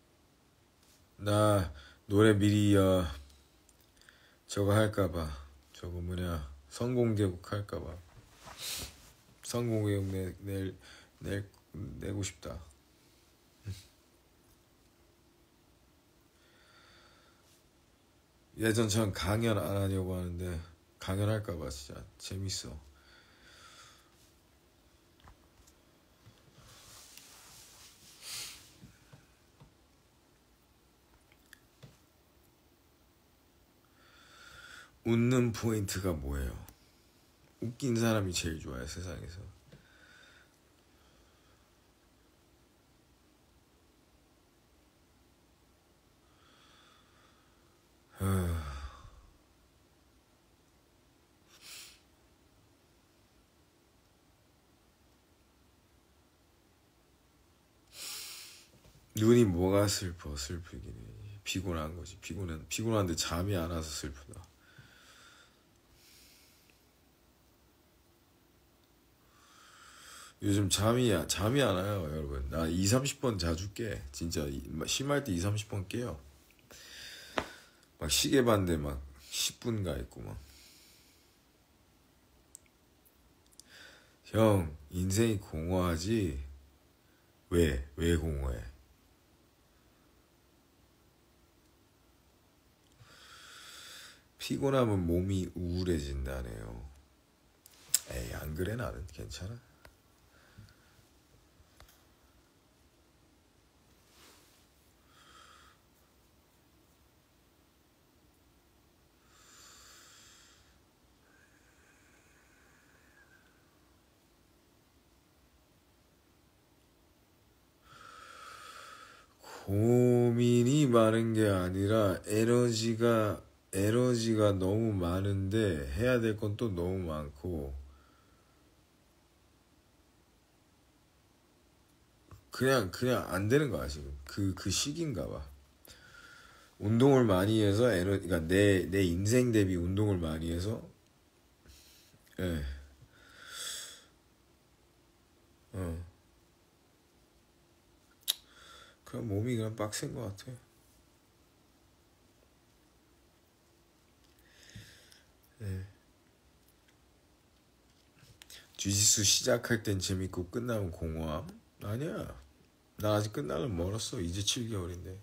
노래 미리 저거 할까봐. 저거 뭐냐, 성공개국 할까봐. 성공개국 내고 싶다. 예전처럼 강연 안 하려고 하는데 강연 할까봐. 진짜 재밌어. 웃는 포인트가 뭐예요? 웃긴 사람이 제일 좋아요, 세상에서. 눈이 뭐가 슬프긴 해. 피곤한 거지. 피곤한데 잠이 안 와서 슬프다. 요즘 잠이 안 와요, 여러분. 나 20-30번 자주 깨. 진짜 심할 때 20-30번 깨요. 막 시계 봤는데 막 10분 가 있고 막. 형, 인생이 공허하지? 왜 공허해? 피곤하면 몸이 우울해진다네요. 에이, 안 그래. 나는 괜찮아. 고민이 많은 게 아니라 에너지가 너무 많은데 해야 될 건 또 너무 많고, 그냥 안 되는 거야 지금. 그 시기인가 봐. 운동을 많이 해서 그러니까 내 인생 대비 운동을 많이 해서, 예. 그냥 몸이 그냥 빡센 것 같아. 예. 주짓수 시작할 땐 재밌고 끝나면 공허함? 아니야. 나 아직 끝나면 멀었어. 이제 7개월인데.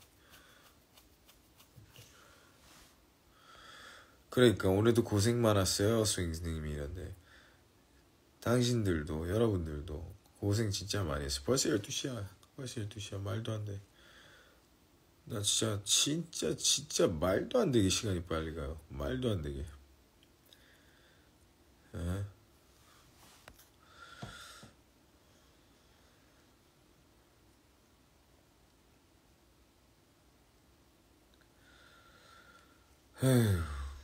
그러니까 오늘도 고생 많았어요, 스윙스님이. 이런데 당신들도, 여러분들도 고생 진짜 많이 했어. 벌써 12시야. 말도 안 돼. 나 진짜 말도 안 되게 시간이 빨리 가요. 말도 안 되게. 에? 에휴.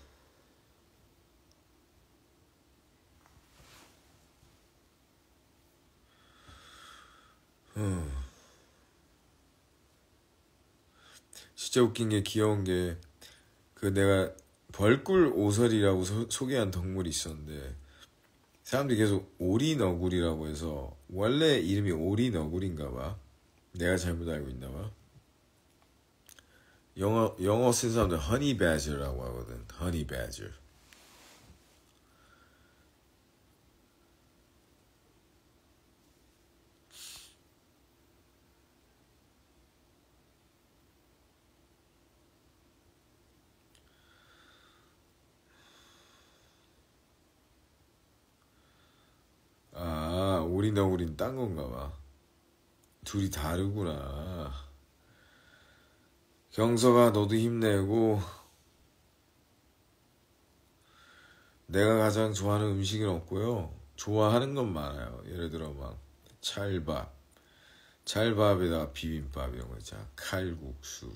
진짜 웃긴 게, 귀여운 게, 내가 벌꿀 오설이라고 소개한 동물이 있었는데, 사람들이 계속 오리너구리라고 해서, 원래 이름이 오리너구리인가 봐. 내가 잘못 알고 있나 봐. 영어 쓴 사람들 허니 배저라고 하거든. 허니 배저. 우리 너구리는 딴 건가 봐. 둘이 다르구나. 경서가 너도 힘내고. 내가 가장 좋아하는 음식은 없고요. 좋아하는 건 많아요. 예를 들어 막 찰밥에다가 비빔밥 이런 거 있잖아. 칼국수,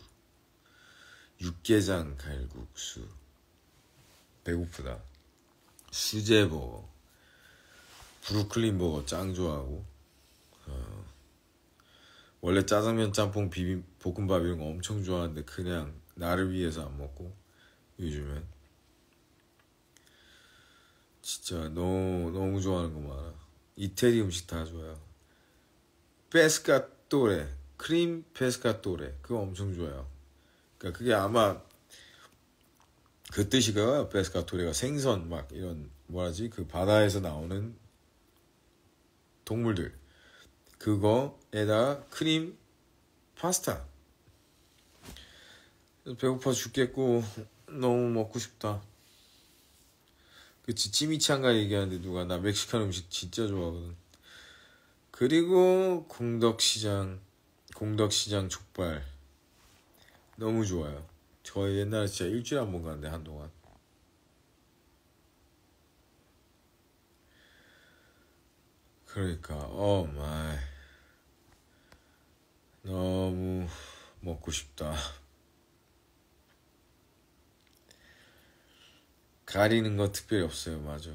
육개장 칼국수. 배고프다. 수제버거, 브루클린 버거 짱 좋아하고. 원래 짜장면, 짬뽕, 볶음밥 이런 거 엄청 좋아하는데 그냥 나를 위해서 안 먹고 요즘엔 진짜 너무 좋아하는 거 많아. 이태리 음식 다 좋아요. 페스카토레, 크림 페스카토레 그거 엄청 좋아요. 그러니까 그게 아마 그 뜻이가 페스카토레가 생선 막 이런 뭐라지 그 바다에서 나오는 동물들 그거에다 크림 파스타. 배고파 죽겠고 너무 먹고 싶다. 그치, 치미창가 얘기하는데 누가 나 멕시칸 음식 진짜 좋아하거든. 그리고 공덕시장 족발 너무 좋아요. 저 옛날에 진짜 일주일에 한 번 갔는데 한동안. 그러니까 마이 너무 먹고 싶다. 가리는 거 특별히 없어요. 맞아.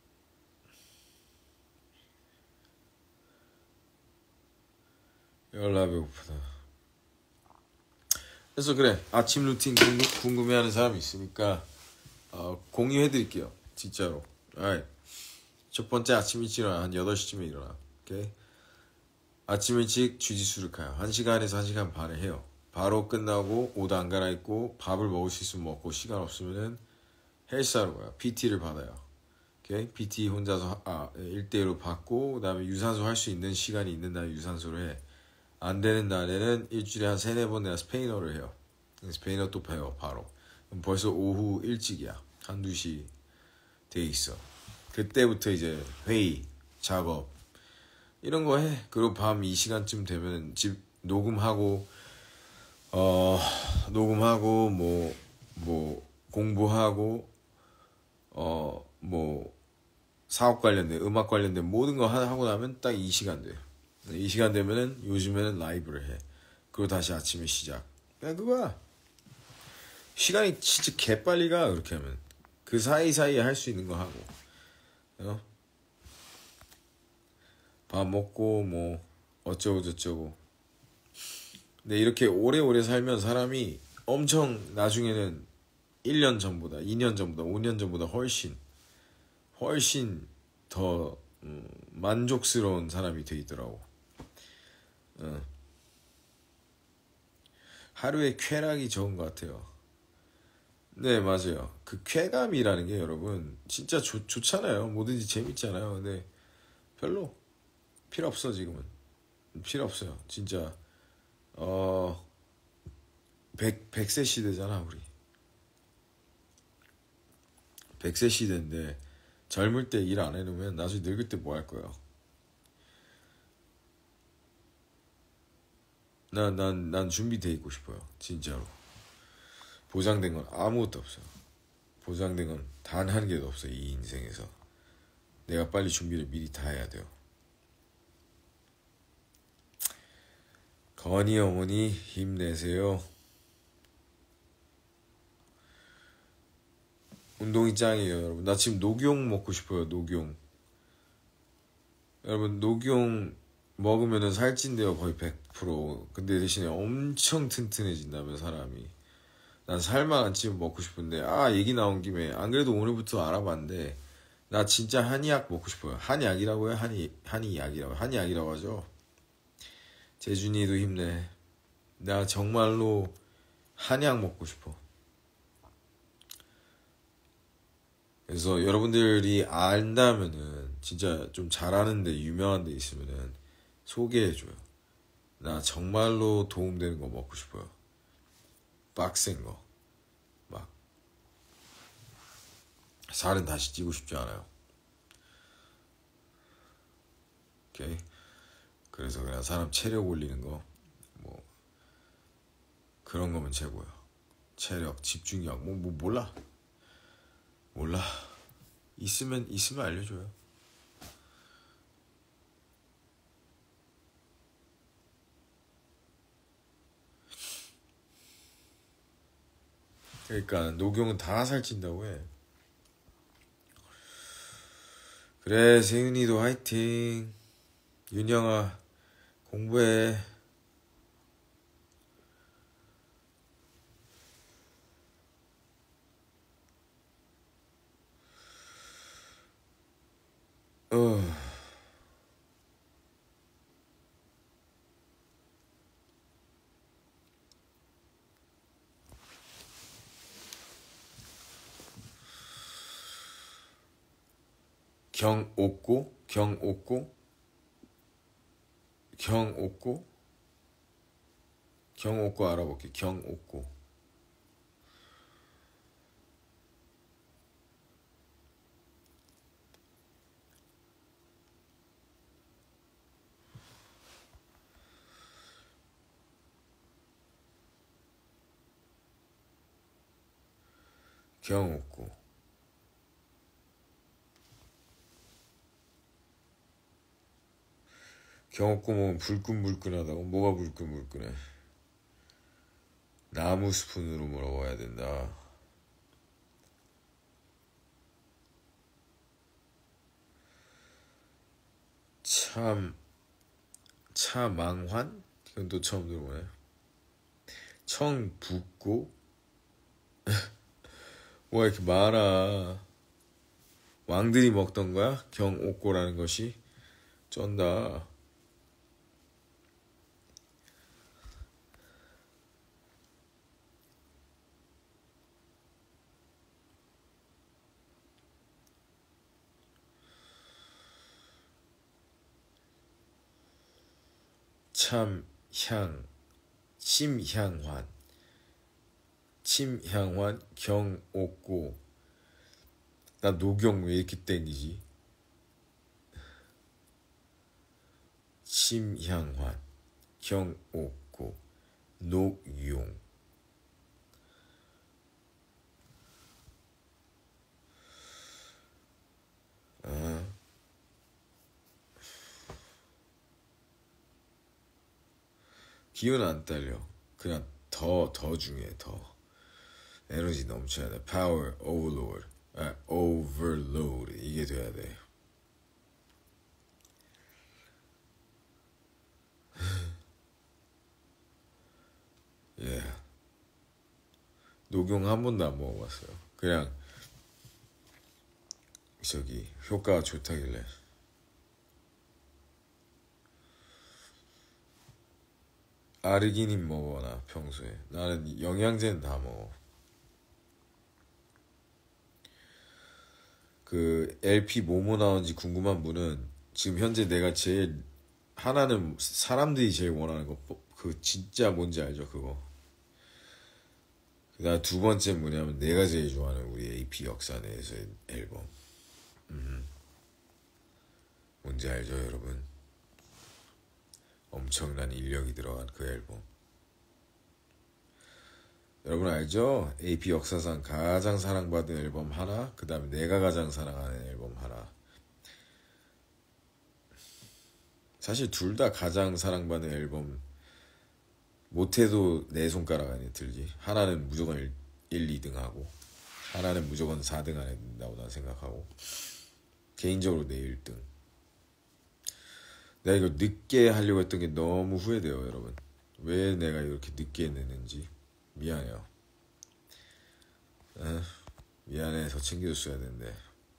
열나 배고프다. 그래서 그래, 아침 루틴 궁금해하는 사람이 있으니까 공유해드릴게요. 진짜로. 첫 번째, 아침 일찍 일어나. 한 8시쯤에 일어나. 오케이? 아침 일찍 주짓수를 가요. 1시간에서 1시간 반을 해요. 바로 끝나고 옷 안 갈아입고 밥을 먹을 수 있으면 먹고, 시간 없으면은 헬스하러 가요. PT를 받아요. 오케이? PT 혼자서 1대1로 받고, 그 다음에 유산소 할 수 있는 시간이 있는 날 유산소를 해. 안 되는 날에는 일주일에 한 3-4번 내가 스페인어를 해요. 스페인어 또 배워 바로. 그럼 벌써 오후 일찍이야. 1-2시 돼 있어. 그때부터 이제 회의, 작업 이런 거 해. 그리고 밤 이 시간쯤 되면 집 녹음하고 뭐 공부하고 뭐 사업 관련된 음악 관련된 모든 거 하고 나면 딱 이 시간 돼. 이 시간 되면은 요즘에는 라이브를 해. 그리고 다시 아침에 시작. 그냥 그거야. 시간이 진짜 개빨리 가. 그렇게 하면 그 사이사이에 할 수 있는 거 하고 밥 먹고 뭐 어쩌고 저쩌고. 근데 이렇게 오래오래 살면 사람이 엄청 나중에는 1년 전보다 2년 전보다 5년 전보다 훨씬 더 만족스러운 사람이 돼 있더라고. 하루에 쾌락이 적은 것 같아요. 네, 맞아요. 그 쾌감이라는 게 여러분 진짜 좋잖아요. 뭐든지 재밌잖아요. 근데 별로 필요 없어. 지금은 필요 없어요. 진짜 100세 시대잖아. 우리 100세 시대인데 젊을 때 일 안 해놓으면 나중에 늙을 때 뭐 할 거예요? 난 준비돼 있고 싶어요. 진짜로. 보장된 건 아무것도 없어요. 보장된 건 단 한 개도 없어요. 이 인생에서. 내가 빨리 준비를 미리 다 해야 돼요. 건희 어머니 힘내세요. 운동이 짱이에요, 여러분. 나 지금 녹용 먹고 싶어요. 녹용. 여러분, 녹용 먹으면은 살찐대요. 거의 100%. 근데 대신에 엄청 튼튼해진다며, 사람이. 난 살만 안 찌면 먹고 싶은데, 얘기 나온 김에 안 그래도 오늘부터 알아봤는데 나 진짜 한의약 먹고 싶어요. 한약이라고 해요? 한의약이라고. 한의약이라고 하죠. 재준이도 힘내. 나 정말로 한약 먹고 싶어. 그래서 여러분들이 안다면은 진짜 좀 잘하는 데 유명한 데 있으면은 소개해줘요. 나 정말로 도움되는 거 먹고 싶어요. 빡센 거. 막 살은 다시 찌고 싶지 않아요. 오케이. 그래서 그냥 사람 체력 올리는 거 뭐 그런 거면 최고야. 체력, 집중력 뭐 몰라. 있으면 알려줘요. 그러니까 녹용은 다 살찐다고 해. 그래, 세윤이도 화이팅. 윤영아 공부해. 어. 경옥고 알아볼게. 경옥고. 경옥고. 경옥고 먹으면 불끈불끈하다고? 뭐가 불끈불끈해? 나무 스푼으로 먹어야 된다. 차망환? 이건 또 처음 들어보네. 청북고? 뭐가 이렇게 많아. 왕들이 먹던 거야? 경옥고라는 것이? 쩐다. 침향환, 경옥고. 나 녹용 왜 이렇게 땡기지? 침향환, 경옥고, 녹용. 기운 안 딸려. 그냥 더 중요해. 더 에너지 넘쳐야 돼. Power overload. overload 이게 돼야 돼. Yeah. 녹용 한 번도 안 먹어봤어요. 그냥 저기 효과가 좋다길래. 아르기닌 먹어나 평소에. 나는 영양제는 다 먹어. 그 LP 뭐뭐 나온지 궁금한 분은 지금 현재 내가 제일 하나는 사람들이 제일 원하는 거 그 진짜 뭔지 알죠 그거. 그다음 두 번째 뭐냐면 내가 제일 좋아하는 우리 AP 역사 내에서의 앨범. 뭔지 알죠 여러분? 엄청난 인력이 들어간 그 앨범. 여러분 알죠? AP 역사상 가장 사랑받은 앨범 하나, 그 다음에 내가 가장 사랑하는 앨범 하나. 사실 둘 다 가장 사랑받는 앨범 못해도 내 손가락 안에 들지. 하나는 무조건 1, 2등 하고 하나는 무조건 4등 안에 든다고 난 생각하고 개인적으로 내 1등. 내가 이거 늦게 하려고 했던 게 너무 후회돼요 여러분. 왜 내가 이렇게 늦게 냈는지 미안해요. 미안해. 더 챙겨줬어야 되는데.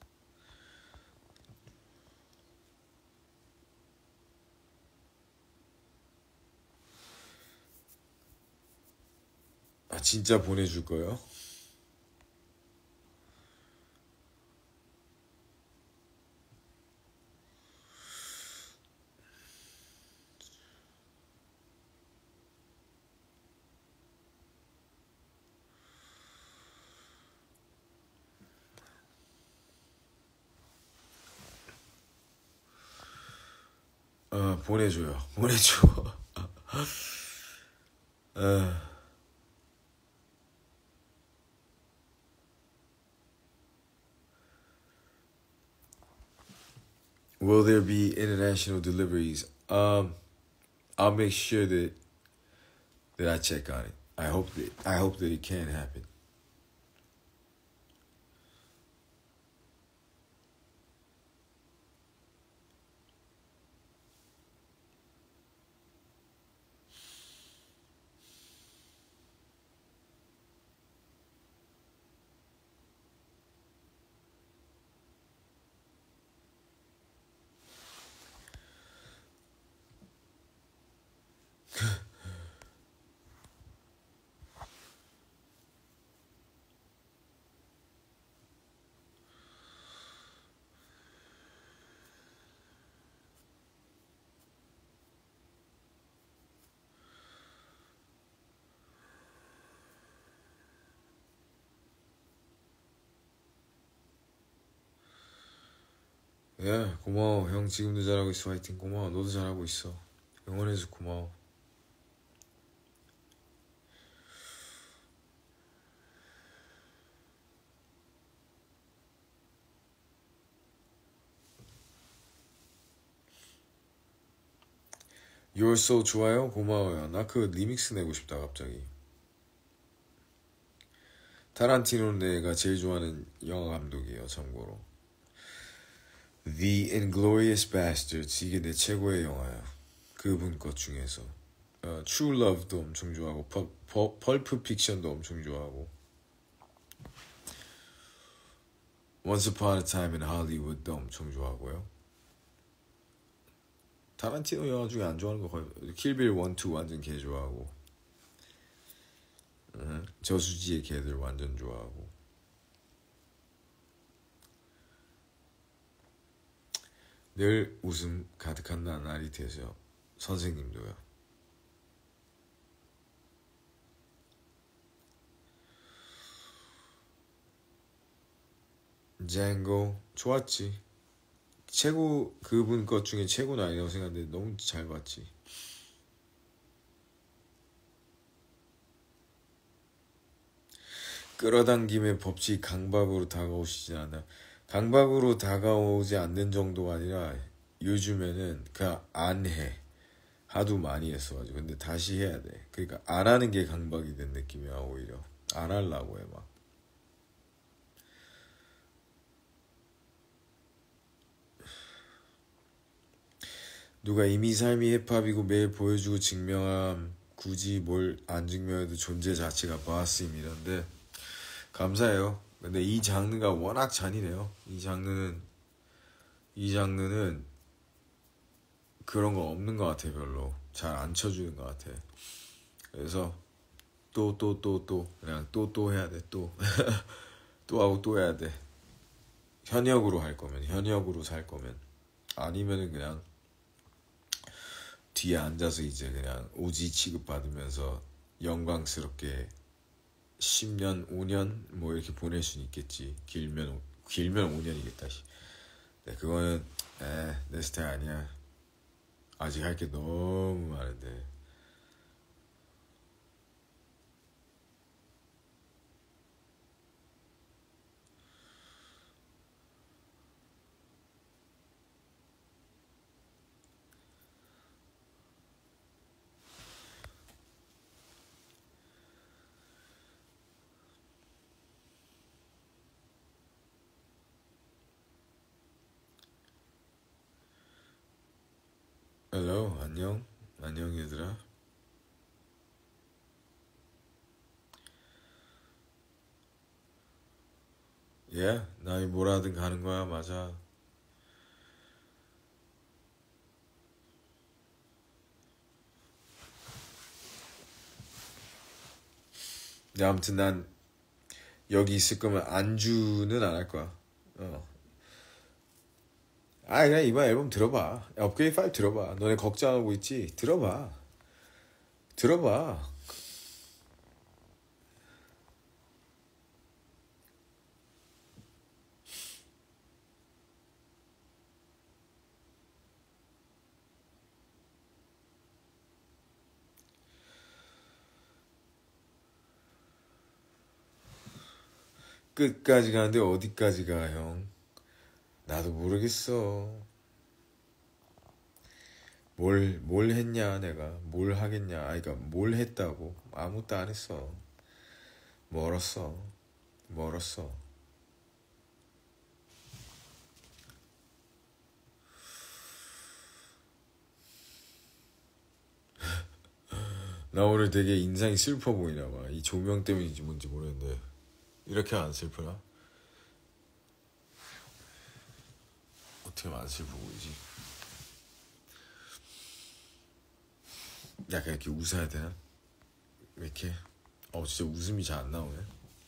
아 진짜 보내줄 거예요? 보내줘요. 보내줘. Will there be international deliveries? I'll make sure that I check on it. I hope that it can happen. 야, 고마워. 형 지금도 잘하고 있어. 화이팅. 고마워. 너도 잘하고 있어. 응원해서 고마워. You're so 좋아요? 고마워요. 나 그 리믹스 내고 싶다 갑자기. 타란티노는 내가 제일 좋아하는 영화 감독이에요. 참고로 The Inglourious Basterds 이게 내 최고의 영화야. 그분 것 중에서 True Love도 엄청 좋아하고 펄프 픽션도 엄청 좋아하고 Once Upon a Time in Hollywood도 엄청 좋아하고요. 타란티노 영화 중에 안 좋아하는 거 거의 킬빌 1, 2 완전 개 좋아하고 저수지의 개들 완전 좋아하고 늘 웃음 가득한 날이 되세요. 선생님도요. 쟁고 좋았지. 최고 그분 것 중에 최고는 아니라고 생각하는데 너무 잘 봤지. 끌어당김의 법칙 강박으로 다가오시지 않아. 강박으로 다가오지 않는 정도가 아니라 요즘에는 그냥 안 해. 하도 많이 했어가지고. 근데 다시 해야 돼. 그러니까 안 하는 게 강박이 된 느낌이야. 오히려 안 하려고 해 막. 누가 이미 삶이 힙합이고 매일 보여주고 증명함. 굳이 뭘 안 증명해도 존재 자체가 바스임 이런데 감사해요. 근데 이 장르가 워낙 잔인해요. 이 장르는 그런 거 없는 것 같아. 별로 잘 안 쳐주는 것 같아. 그래서 또 그냥 또 해야 돼. 또 하고 또 해야 돼. 현역으로 할 거면 현역으로 살 거면 아니면은 그냥 뒤에 앉아서 이제 그냥 오지 취급받으면서 영광스럽게 10년, 5년 뭐 이렇게 보낼 수는 있겠지. 길면 5년이겠다. 네, 그거는 내 스타일 아니야. 아직 할 게 너무 많은데. 헬로 안녕 얘들아. 나이 뭐라든 가는 거야. 맞아. 아무튼 난 여기 있을 거면 안주는 안 할 거야. 그냥 이번 앨범 들어봐. 업그레이드 5 들어봐. 너네 걱정하고 있지? 들어봐. 끝까지 가는데 어디까지 가, 형? 나도 모르겠어. 뭘 했냐, 내가. 뭘 하겠냐. 아니, 그니까, 뭘 했다고. 아무것도 안 했어. 멀었어. 나 오늘 되게 인상이 슬퍼 보이나 봐. 이 조명 때문인지 뭔지 모르겠는데. 이렇게 안 슬프나? 어떻게 하면 안 슬퍼 보이지? 약간 이렇게 웃어야 되나? 이렇게? 진짜 웃음이 잘 안 나오네.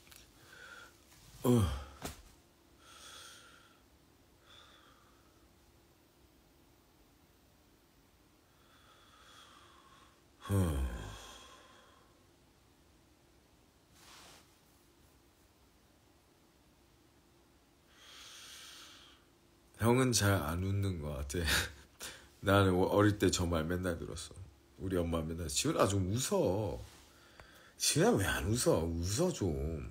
형은 잘 안 웃는 것 같아. 나는 어릴 때 저 말 맨날 들었어. 우리 엄마 맨날 지훈아 좀 웃어. 지훈아 왜 안 웃어? 웃어 좀.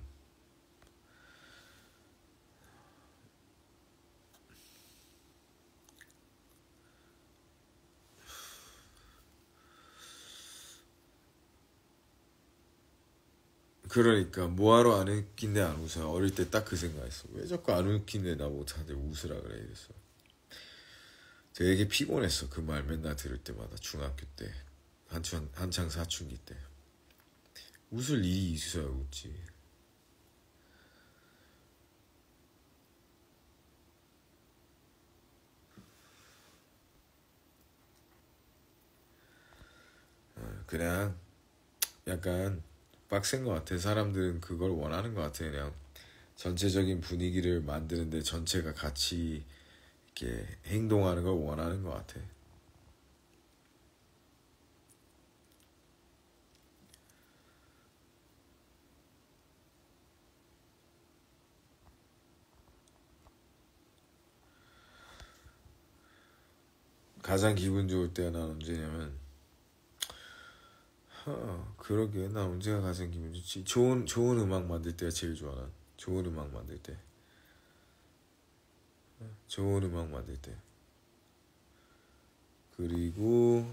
그러니까 뭐하러 안 웃긴데 안 웃어. 어릴 때 딱 그 생각했어. 왜 자꾸 안 웃긴데 나보고 다들 웃으라 그래 이랬어. 되게 피곤했어. 그 말 맨날 들을 때마다 중학교 때 한창 사춘기 때. 웃을 일이 있어야 웃지. 그냥 약간 빡센 것 같아. 사람들은 그걸 원하는 것 같아. 그냥 전체적인 분위기를 만드는데 전체가 같이 이렇게 행동하는 걸 원하는 것 같아. 가장 기분 좋을 때가 난 언제냐면 그러게 나 언제가 가장 기분 좋지. 좋은 음악 만들 때가 제일 좋아. 난 좋은 음악 만들 때. 좋은 음악 만들 때. 그리고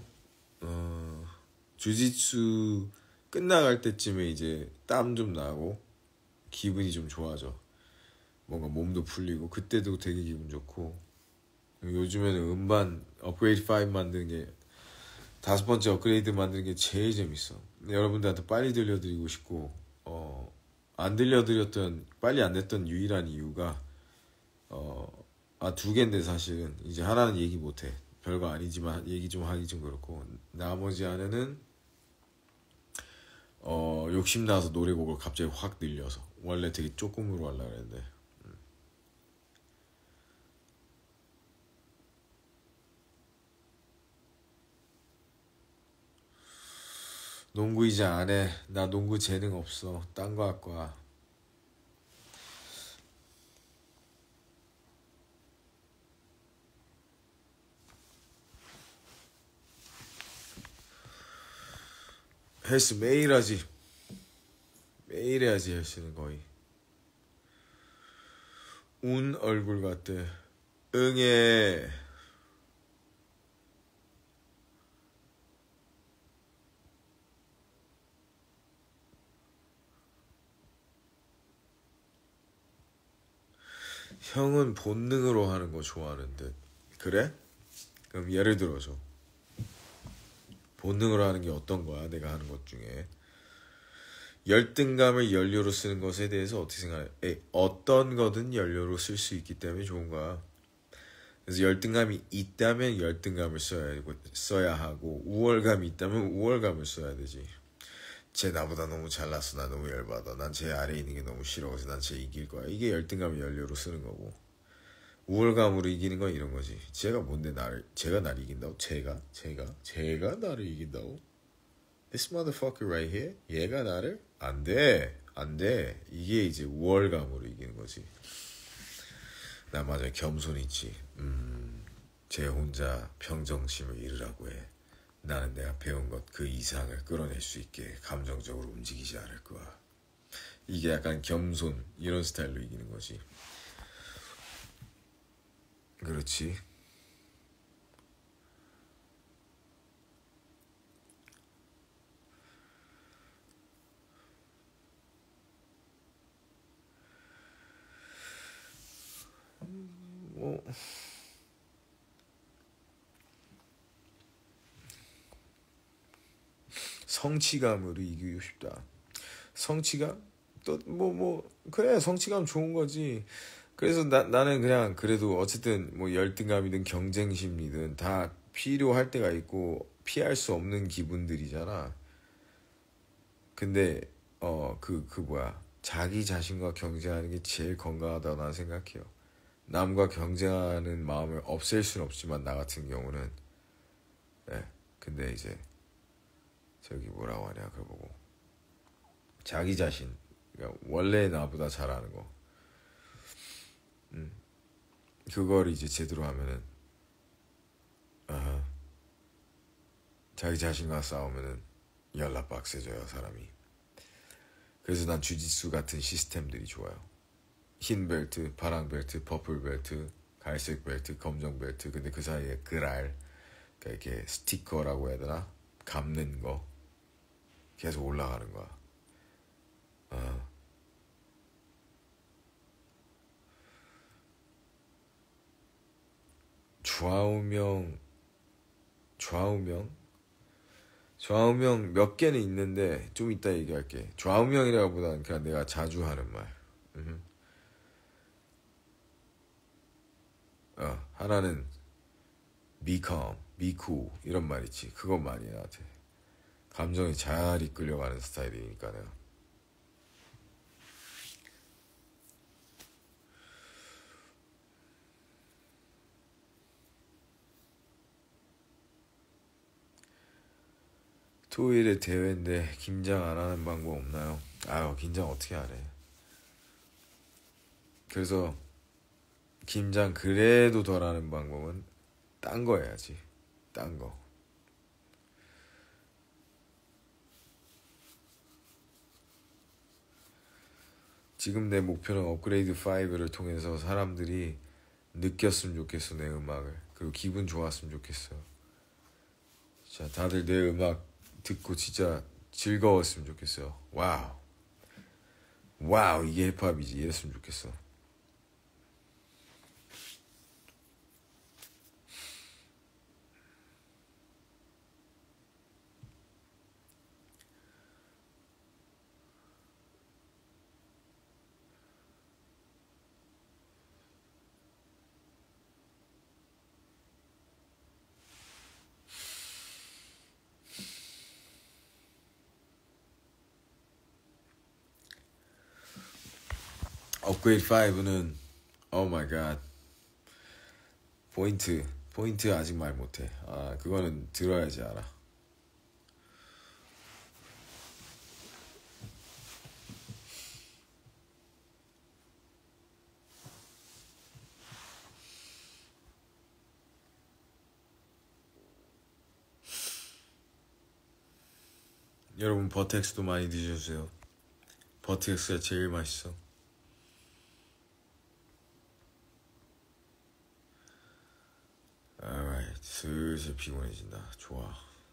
주짓수 끝나갈 때쯤에 이제 땀 좀 나고 기분이 좀 좋아져. 뭔가 몸도 풀리고 그때도 되게 기분 좋고. 요즘에는 음반 업그레이드 5 만드는 게 5번째 업그레이드 만드는 게 제일 재밌어. 여러분들한테 빨리 들려드리고 싶고 안 들려드렸던 빨리 안 됐던 유일한 이유가 2개인데 사실은 이제 하나는 얘기 못해. 별거 아니지만 얘기 좀 하기 좀 그렇고 나머지 하나는 욕심나서 노래곡을 갑자기 확 늘려서 원래 되게 조금으로 하려고 했는데 농구 이제 안 해. 나 농구 재능 없어. 딴 거 할 거야. 헬스 매일 하지. 매일 해야지 헬스는 거의. 운 얼굴 같대. 응애. 형은 본능으로 하는 거 좋아하는데 그래? 그럼 예를 들어줘. 본능으로 하는 게 어떤 거야? 내가 하는 것 중에 열등감을 연료로 쓰는 것에 대해서 어떻게 생각해? 어떤 거든 연료로 쓸 수 있기 때문에 좋은 거야. 그래서 열등감이 있다면 열등감을 써야 하고 우월감이 있다면 우월감을 써야 되지. 쟤 나보다 너무 잘났어. 나 너무 열받아. 난 쟤 아래에 있는 게 너무 싫어. 그래서 난 쟤 이길 거야. 이게 열등감을 연료로 쓰는 거고 우월감으로 이기는 건 이런 거지. 제가 나를 이긴다고? 제가 나를 이긴다고? This motherfucker right here? 얘가 나를? 안 돼. 이게 이제 우월감으로 이기는 거지. 나 맞아 겸손 있지. 쟤 혼자 평정심을 잃으라고 해. 나는 내가 배운 것 그 이상을 끌어낼 수 있게 감정적으로 움직이지 않을 거야. 이게 약간 겸손 이런 스타일로 이기는 거지. 그렇지. 뭐 성취감으로 이기고 싶다. 성취감? 또 그래, 성취감 좋은 거지. 그래서 나는 그냥 그래도 어쨌든 뭐 열등감이든 경쟁심이든 다 필요할 때가 있고 피할 수 없는 기분들이잖아. 근데 그 뭐야, 자기 자신과 경쟁하는 게 제일 건강하다고 난 생각해요. 남과 경쟁하는 마음을 없앨 순 없지만 나 같은 경우는, 예. 근데 이제 저기 뭐라고 하냐, 그거 보고 자기 자신, 그러니까 원래 나보다 잘하는 거, 그걸 이제 제대로 하면은, 아하, 자기 자신과 싸우면은 연락 빡세져요, 사람이. 그래서 난 주짓수 같은 시스템들이 좋아요. 흰 벨트, 파랑 벨트, 퍼플 벨트, 갈색 벨트, 검정 벨트. 근데 그 사이에 그랄, 그러니까 이렇게 스티커라고 해야 되나? 감는 거 계속 올라가는 거야. 좌우명, 좌우명, 좌우명 몇 개는 있는데 좀 이따 얘기할게. 좌우명이라기보다는 그냥 내가 자주 하는 말. 하나는 be calm, be cool 이런 말 있지. 그건 많이 나한테 감정이 잘 이끌려가는 스타일이니까 내가. 토요일에 대회인데 긴장 안 하는 방법 없나요? 아유, 긴장 어떻게 안 해. 그래서 긴장 그래도 덜 하는 방법은 딴 거 해야지. 딴 거. 지금 내 목표는 업그레이드 5를 통해서 사람들이 느꼈으면 좋겠어, 내 음악을. 그리고 기분 좋았으면 좋겠어. 자, 다들 내 음악 듣고 진짜 즐거웠으면 좋겠어요. 와우. 와우, 이게 힙합이지. 이랬으면 좋겠어. 업그레이드 5는 오 마이 갓. 포인트 아직 말 못해. 아, 그거는 들어야지 알아. 여러분 버텍스도 많이 드셔주세요. 버텍스가 제일 맛있어. alright, 슬슬 피곤해진다. 좋아.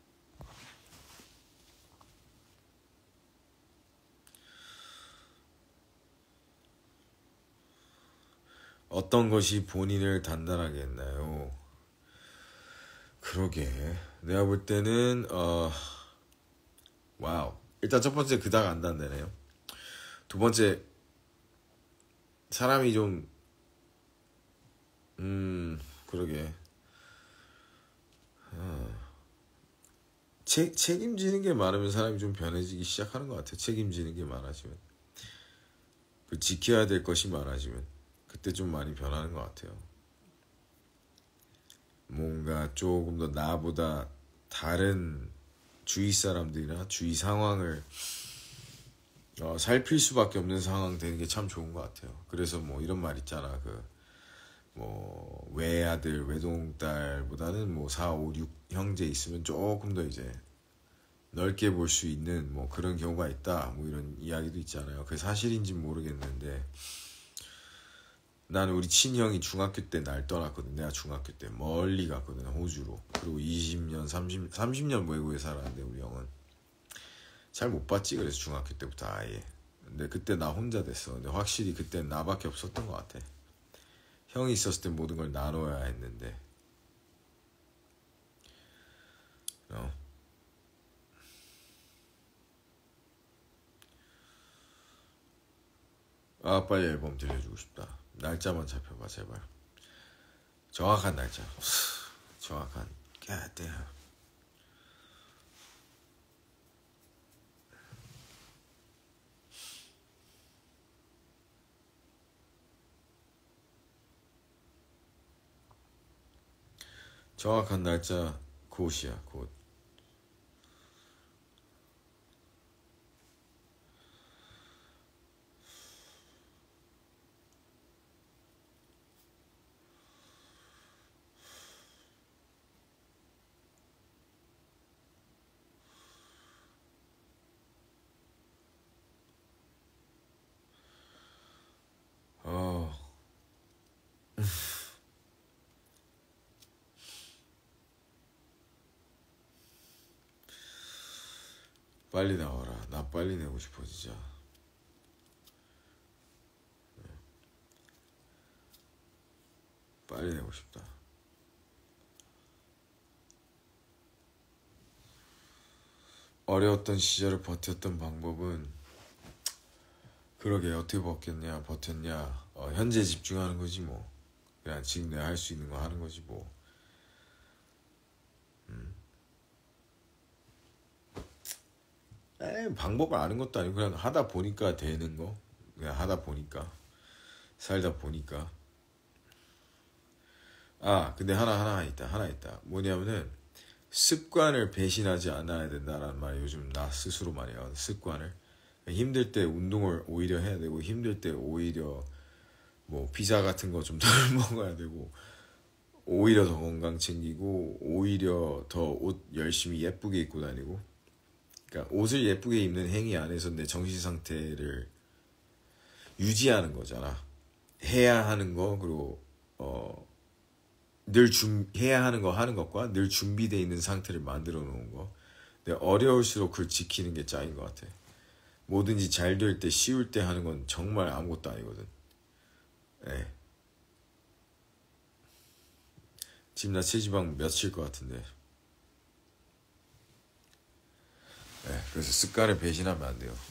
어떤 것이 본인을 단단하게 했나요? 그러게. 내가 볼 때는 와우. 일단 첫 번째 그닥 안 단단해요. 두 번째 사람이 좀 그러게. 책임지는 게 많으면 사람이 좀 변해지기 시작하는 것 같아. 책임지는 게 많아지면, 그 지켜야 될 것이 많아지면 그때 좀 많이 변하는 것 같아요. 뭔가 조금 더 나보다 다른 주위 사람들이나 주위 상황을 살필 수밖에 없는 상황 되는 게 참 좋은 것 같아요. 그래서 뭐 이런 말 있잖아. 뭐 외아들 외동딸보다는 뭐 4, 5, 6 형제 있으면 조금 더 이제 넓게 볼 수 있는 뭐 그런 경우가 있다 뭐 이런 이야기도 있잖아요. 그게 사실인지 모르겠는데 나는 우리 친형이 중학교 때 날 떠났거든. 내가 중학교 때 멀리 갔거든, 호주로. 그리고 20년 30년 외국에 살았는데 우리 형은 잘 못 봤지. 그래서 중학교 때부터 아예. 근데 그때 나 혼자 됐어. 근데 확실히 그때 나밖에 없었던 것 같아. 형이 있었을 때 모든 걸 나눠야 했는데 아 빨리 앨범 들려주고 싶다. 날짜만 잡혀봐 제발. 정확한 날짜. 정확한. God damn. 정확한 날짜 곧이야 곧. 어. 빨리 나와라. 나 빨리 내고 싶어 진짜. 빨리 내고 싶다. 어려웠던 시절을 버텼던 방법은 그러게 어떻게 버텼냐. 현재 집중하는 거지 뭐. 그냥 지금 내가 할 수 있는 거 하는 거지 뭐. 방법을 아는 것도 아니고 그냥 하다 보니까 되는 거. 그냥 하다 보니까 살다 보니까. 아 근데 하나 있다. 뭐냐면은 습관을 배신하지 않아야 된다라는 말이 요즘 나 스스로 많이 하거든. 습관을. 힘들 때 운동을 오히려 해야 되고 힘들 때 오히려 뭐 피자 같은 거 좀 덜 먹어야 되고 오히려 더 건강 챙기고 오히려 더 옷 열심히 예쁘게 입고 다니고. 그러니까 옷을 예쁘게 입는 행위 안에서 내 정신 상태를 유지하는 거잖아. 해야 하는 거 그리고 늘 해야 하는 거 하는 것과 늘 준비되어 있는 상태를 만들어 놓은 거. 근데 어려울수록 그걸 지키는 게 짱인 것 같아. 뭐든지 잘 될 때 쉬울 때 하는 건 정말 아무것도 아니거든. 예. 지금 나 체지방 몇일 것 같은데. 예. 그래서 습관을 배신하면 안 돼요.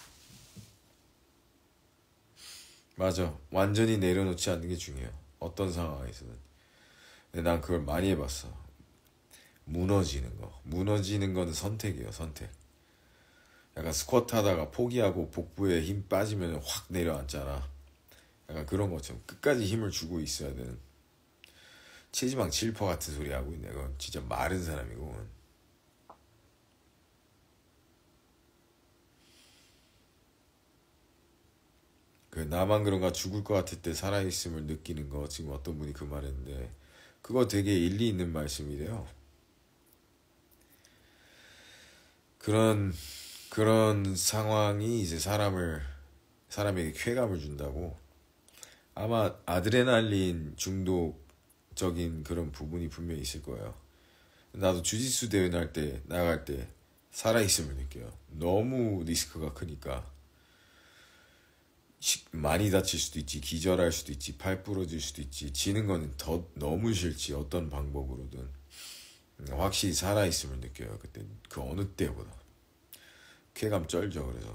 맞아. 완전히 내려놓지 않는 게 중요해요. 어떤 상황에서는. 근데 난 그걸 많이 해봤어. 무너지는 거. 무너지는 거는 선택이에요. 선택. 약간 스쿼트 하다가 포기하고 복부에 힘 빠지면 확 내려앉잖아. 약간 그런 것처럼 끝까지 힘을 주고 있어야 되는. 체지방 7% 같은 소리 하고 있네. 그건 진짜 마른 사람이고. 그 나만 그런가 죽을 것 같을 때 살아있음을 느끼는 거. 지금 어떤 분이 그 말했는데 그거 되게 일리 있는 말씀이래요. 그런 상황이 이제 사람에게 쾌감을 준다고. 아마 아드레날린 중독적인 그런 부분이 분명히 있을 거예요. 나도 주짓수 대회 나갈 때 살아있음을 느껴요. 너무 리스크가 크니까. 많이 다칠 수도 있지, 기절할 수도 있지, 팔 부러질 수도 있지. 지는 거는 더 너무 싫지, 어떤 방법으로든. 확실히 살아있음을 느껴요. 그때 그 어느 때보다 쾌감 쩔죠. 그래서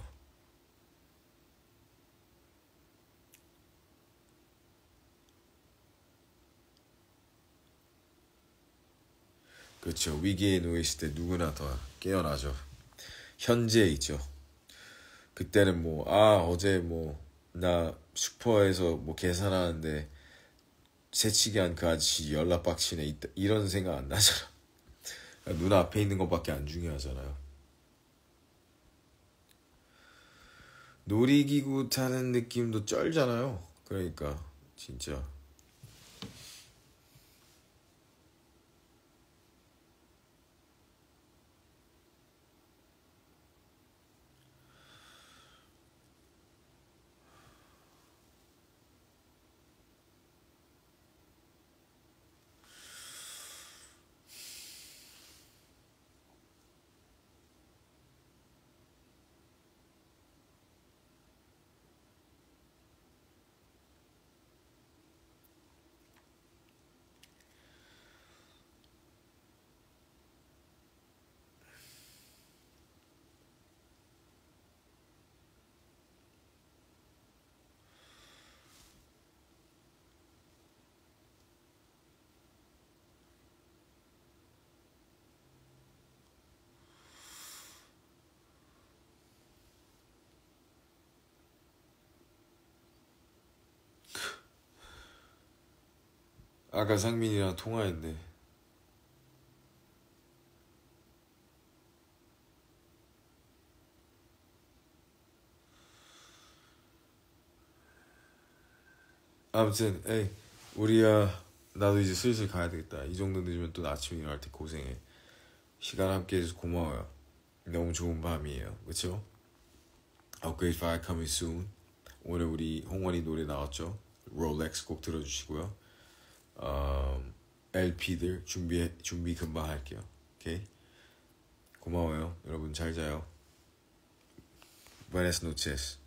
그렇죠. 위기에 놓여 있을 때 누구나 더 깨어나죠. 현재에 있죠. 그때는 뭐 어제 뭐 나 슈퍼에서 뭐 계산하는데 새치기 한 그 아저씨 연락 빡치네 이런 생각 안 나잖아. 눈앞에 있는 것밖에 안 중요하잖아요. 놀이기구 타는 느낌도 쩔잖아요. 그러니까 진짜 아까 상민이랑 통화했는데 아무튼 에이 우리야 나도 이제 슬슬 가야 되겠다. 이 정도 늦으면 또 아침에 일어날 때 고생해. 시간 함께 해줘서 고마워요. 너무 좋은 밤이에요. 그쵸? Upgrade 5 coming soon. 오늘 우리 홍원이 노래 나왔죠? 롤렉스 꼭 들어주시고요. LP들 준비 금방 할게요. 오케이? 고마워요. 여러분 잘 자요. Buenas noches.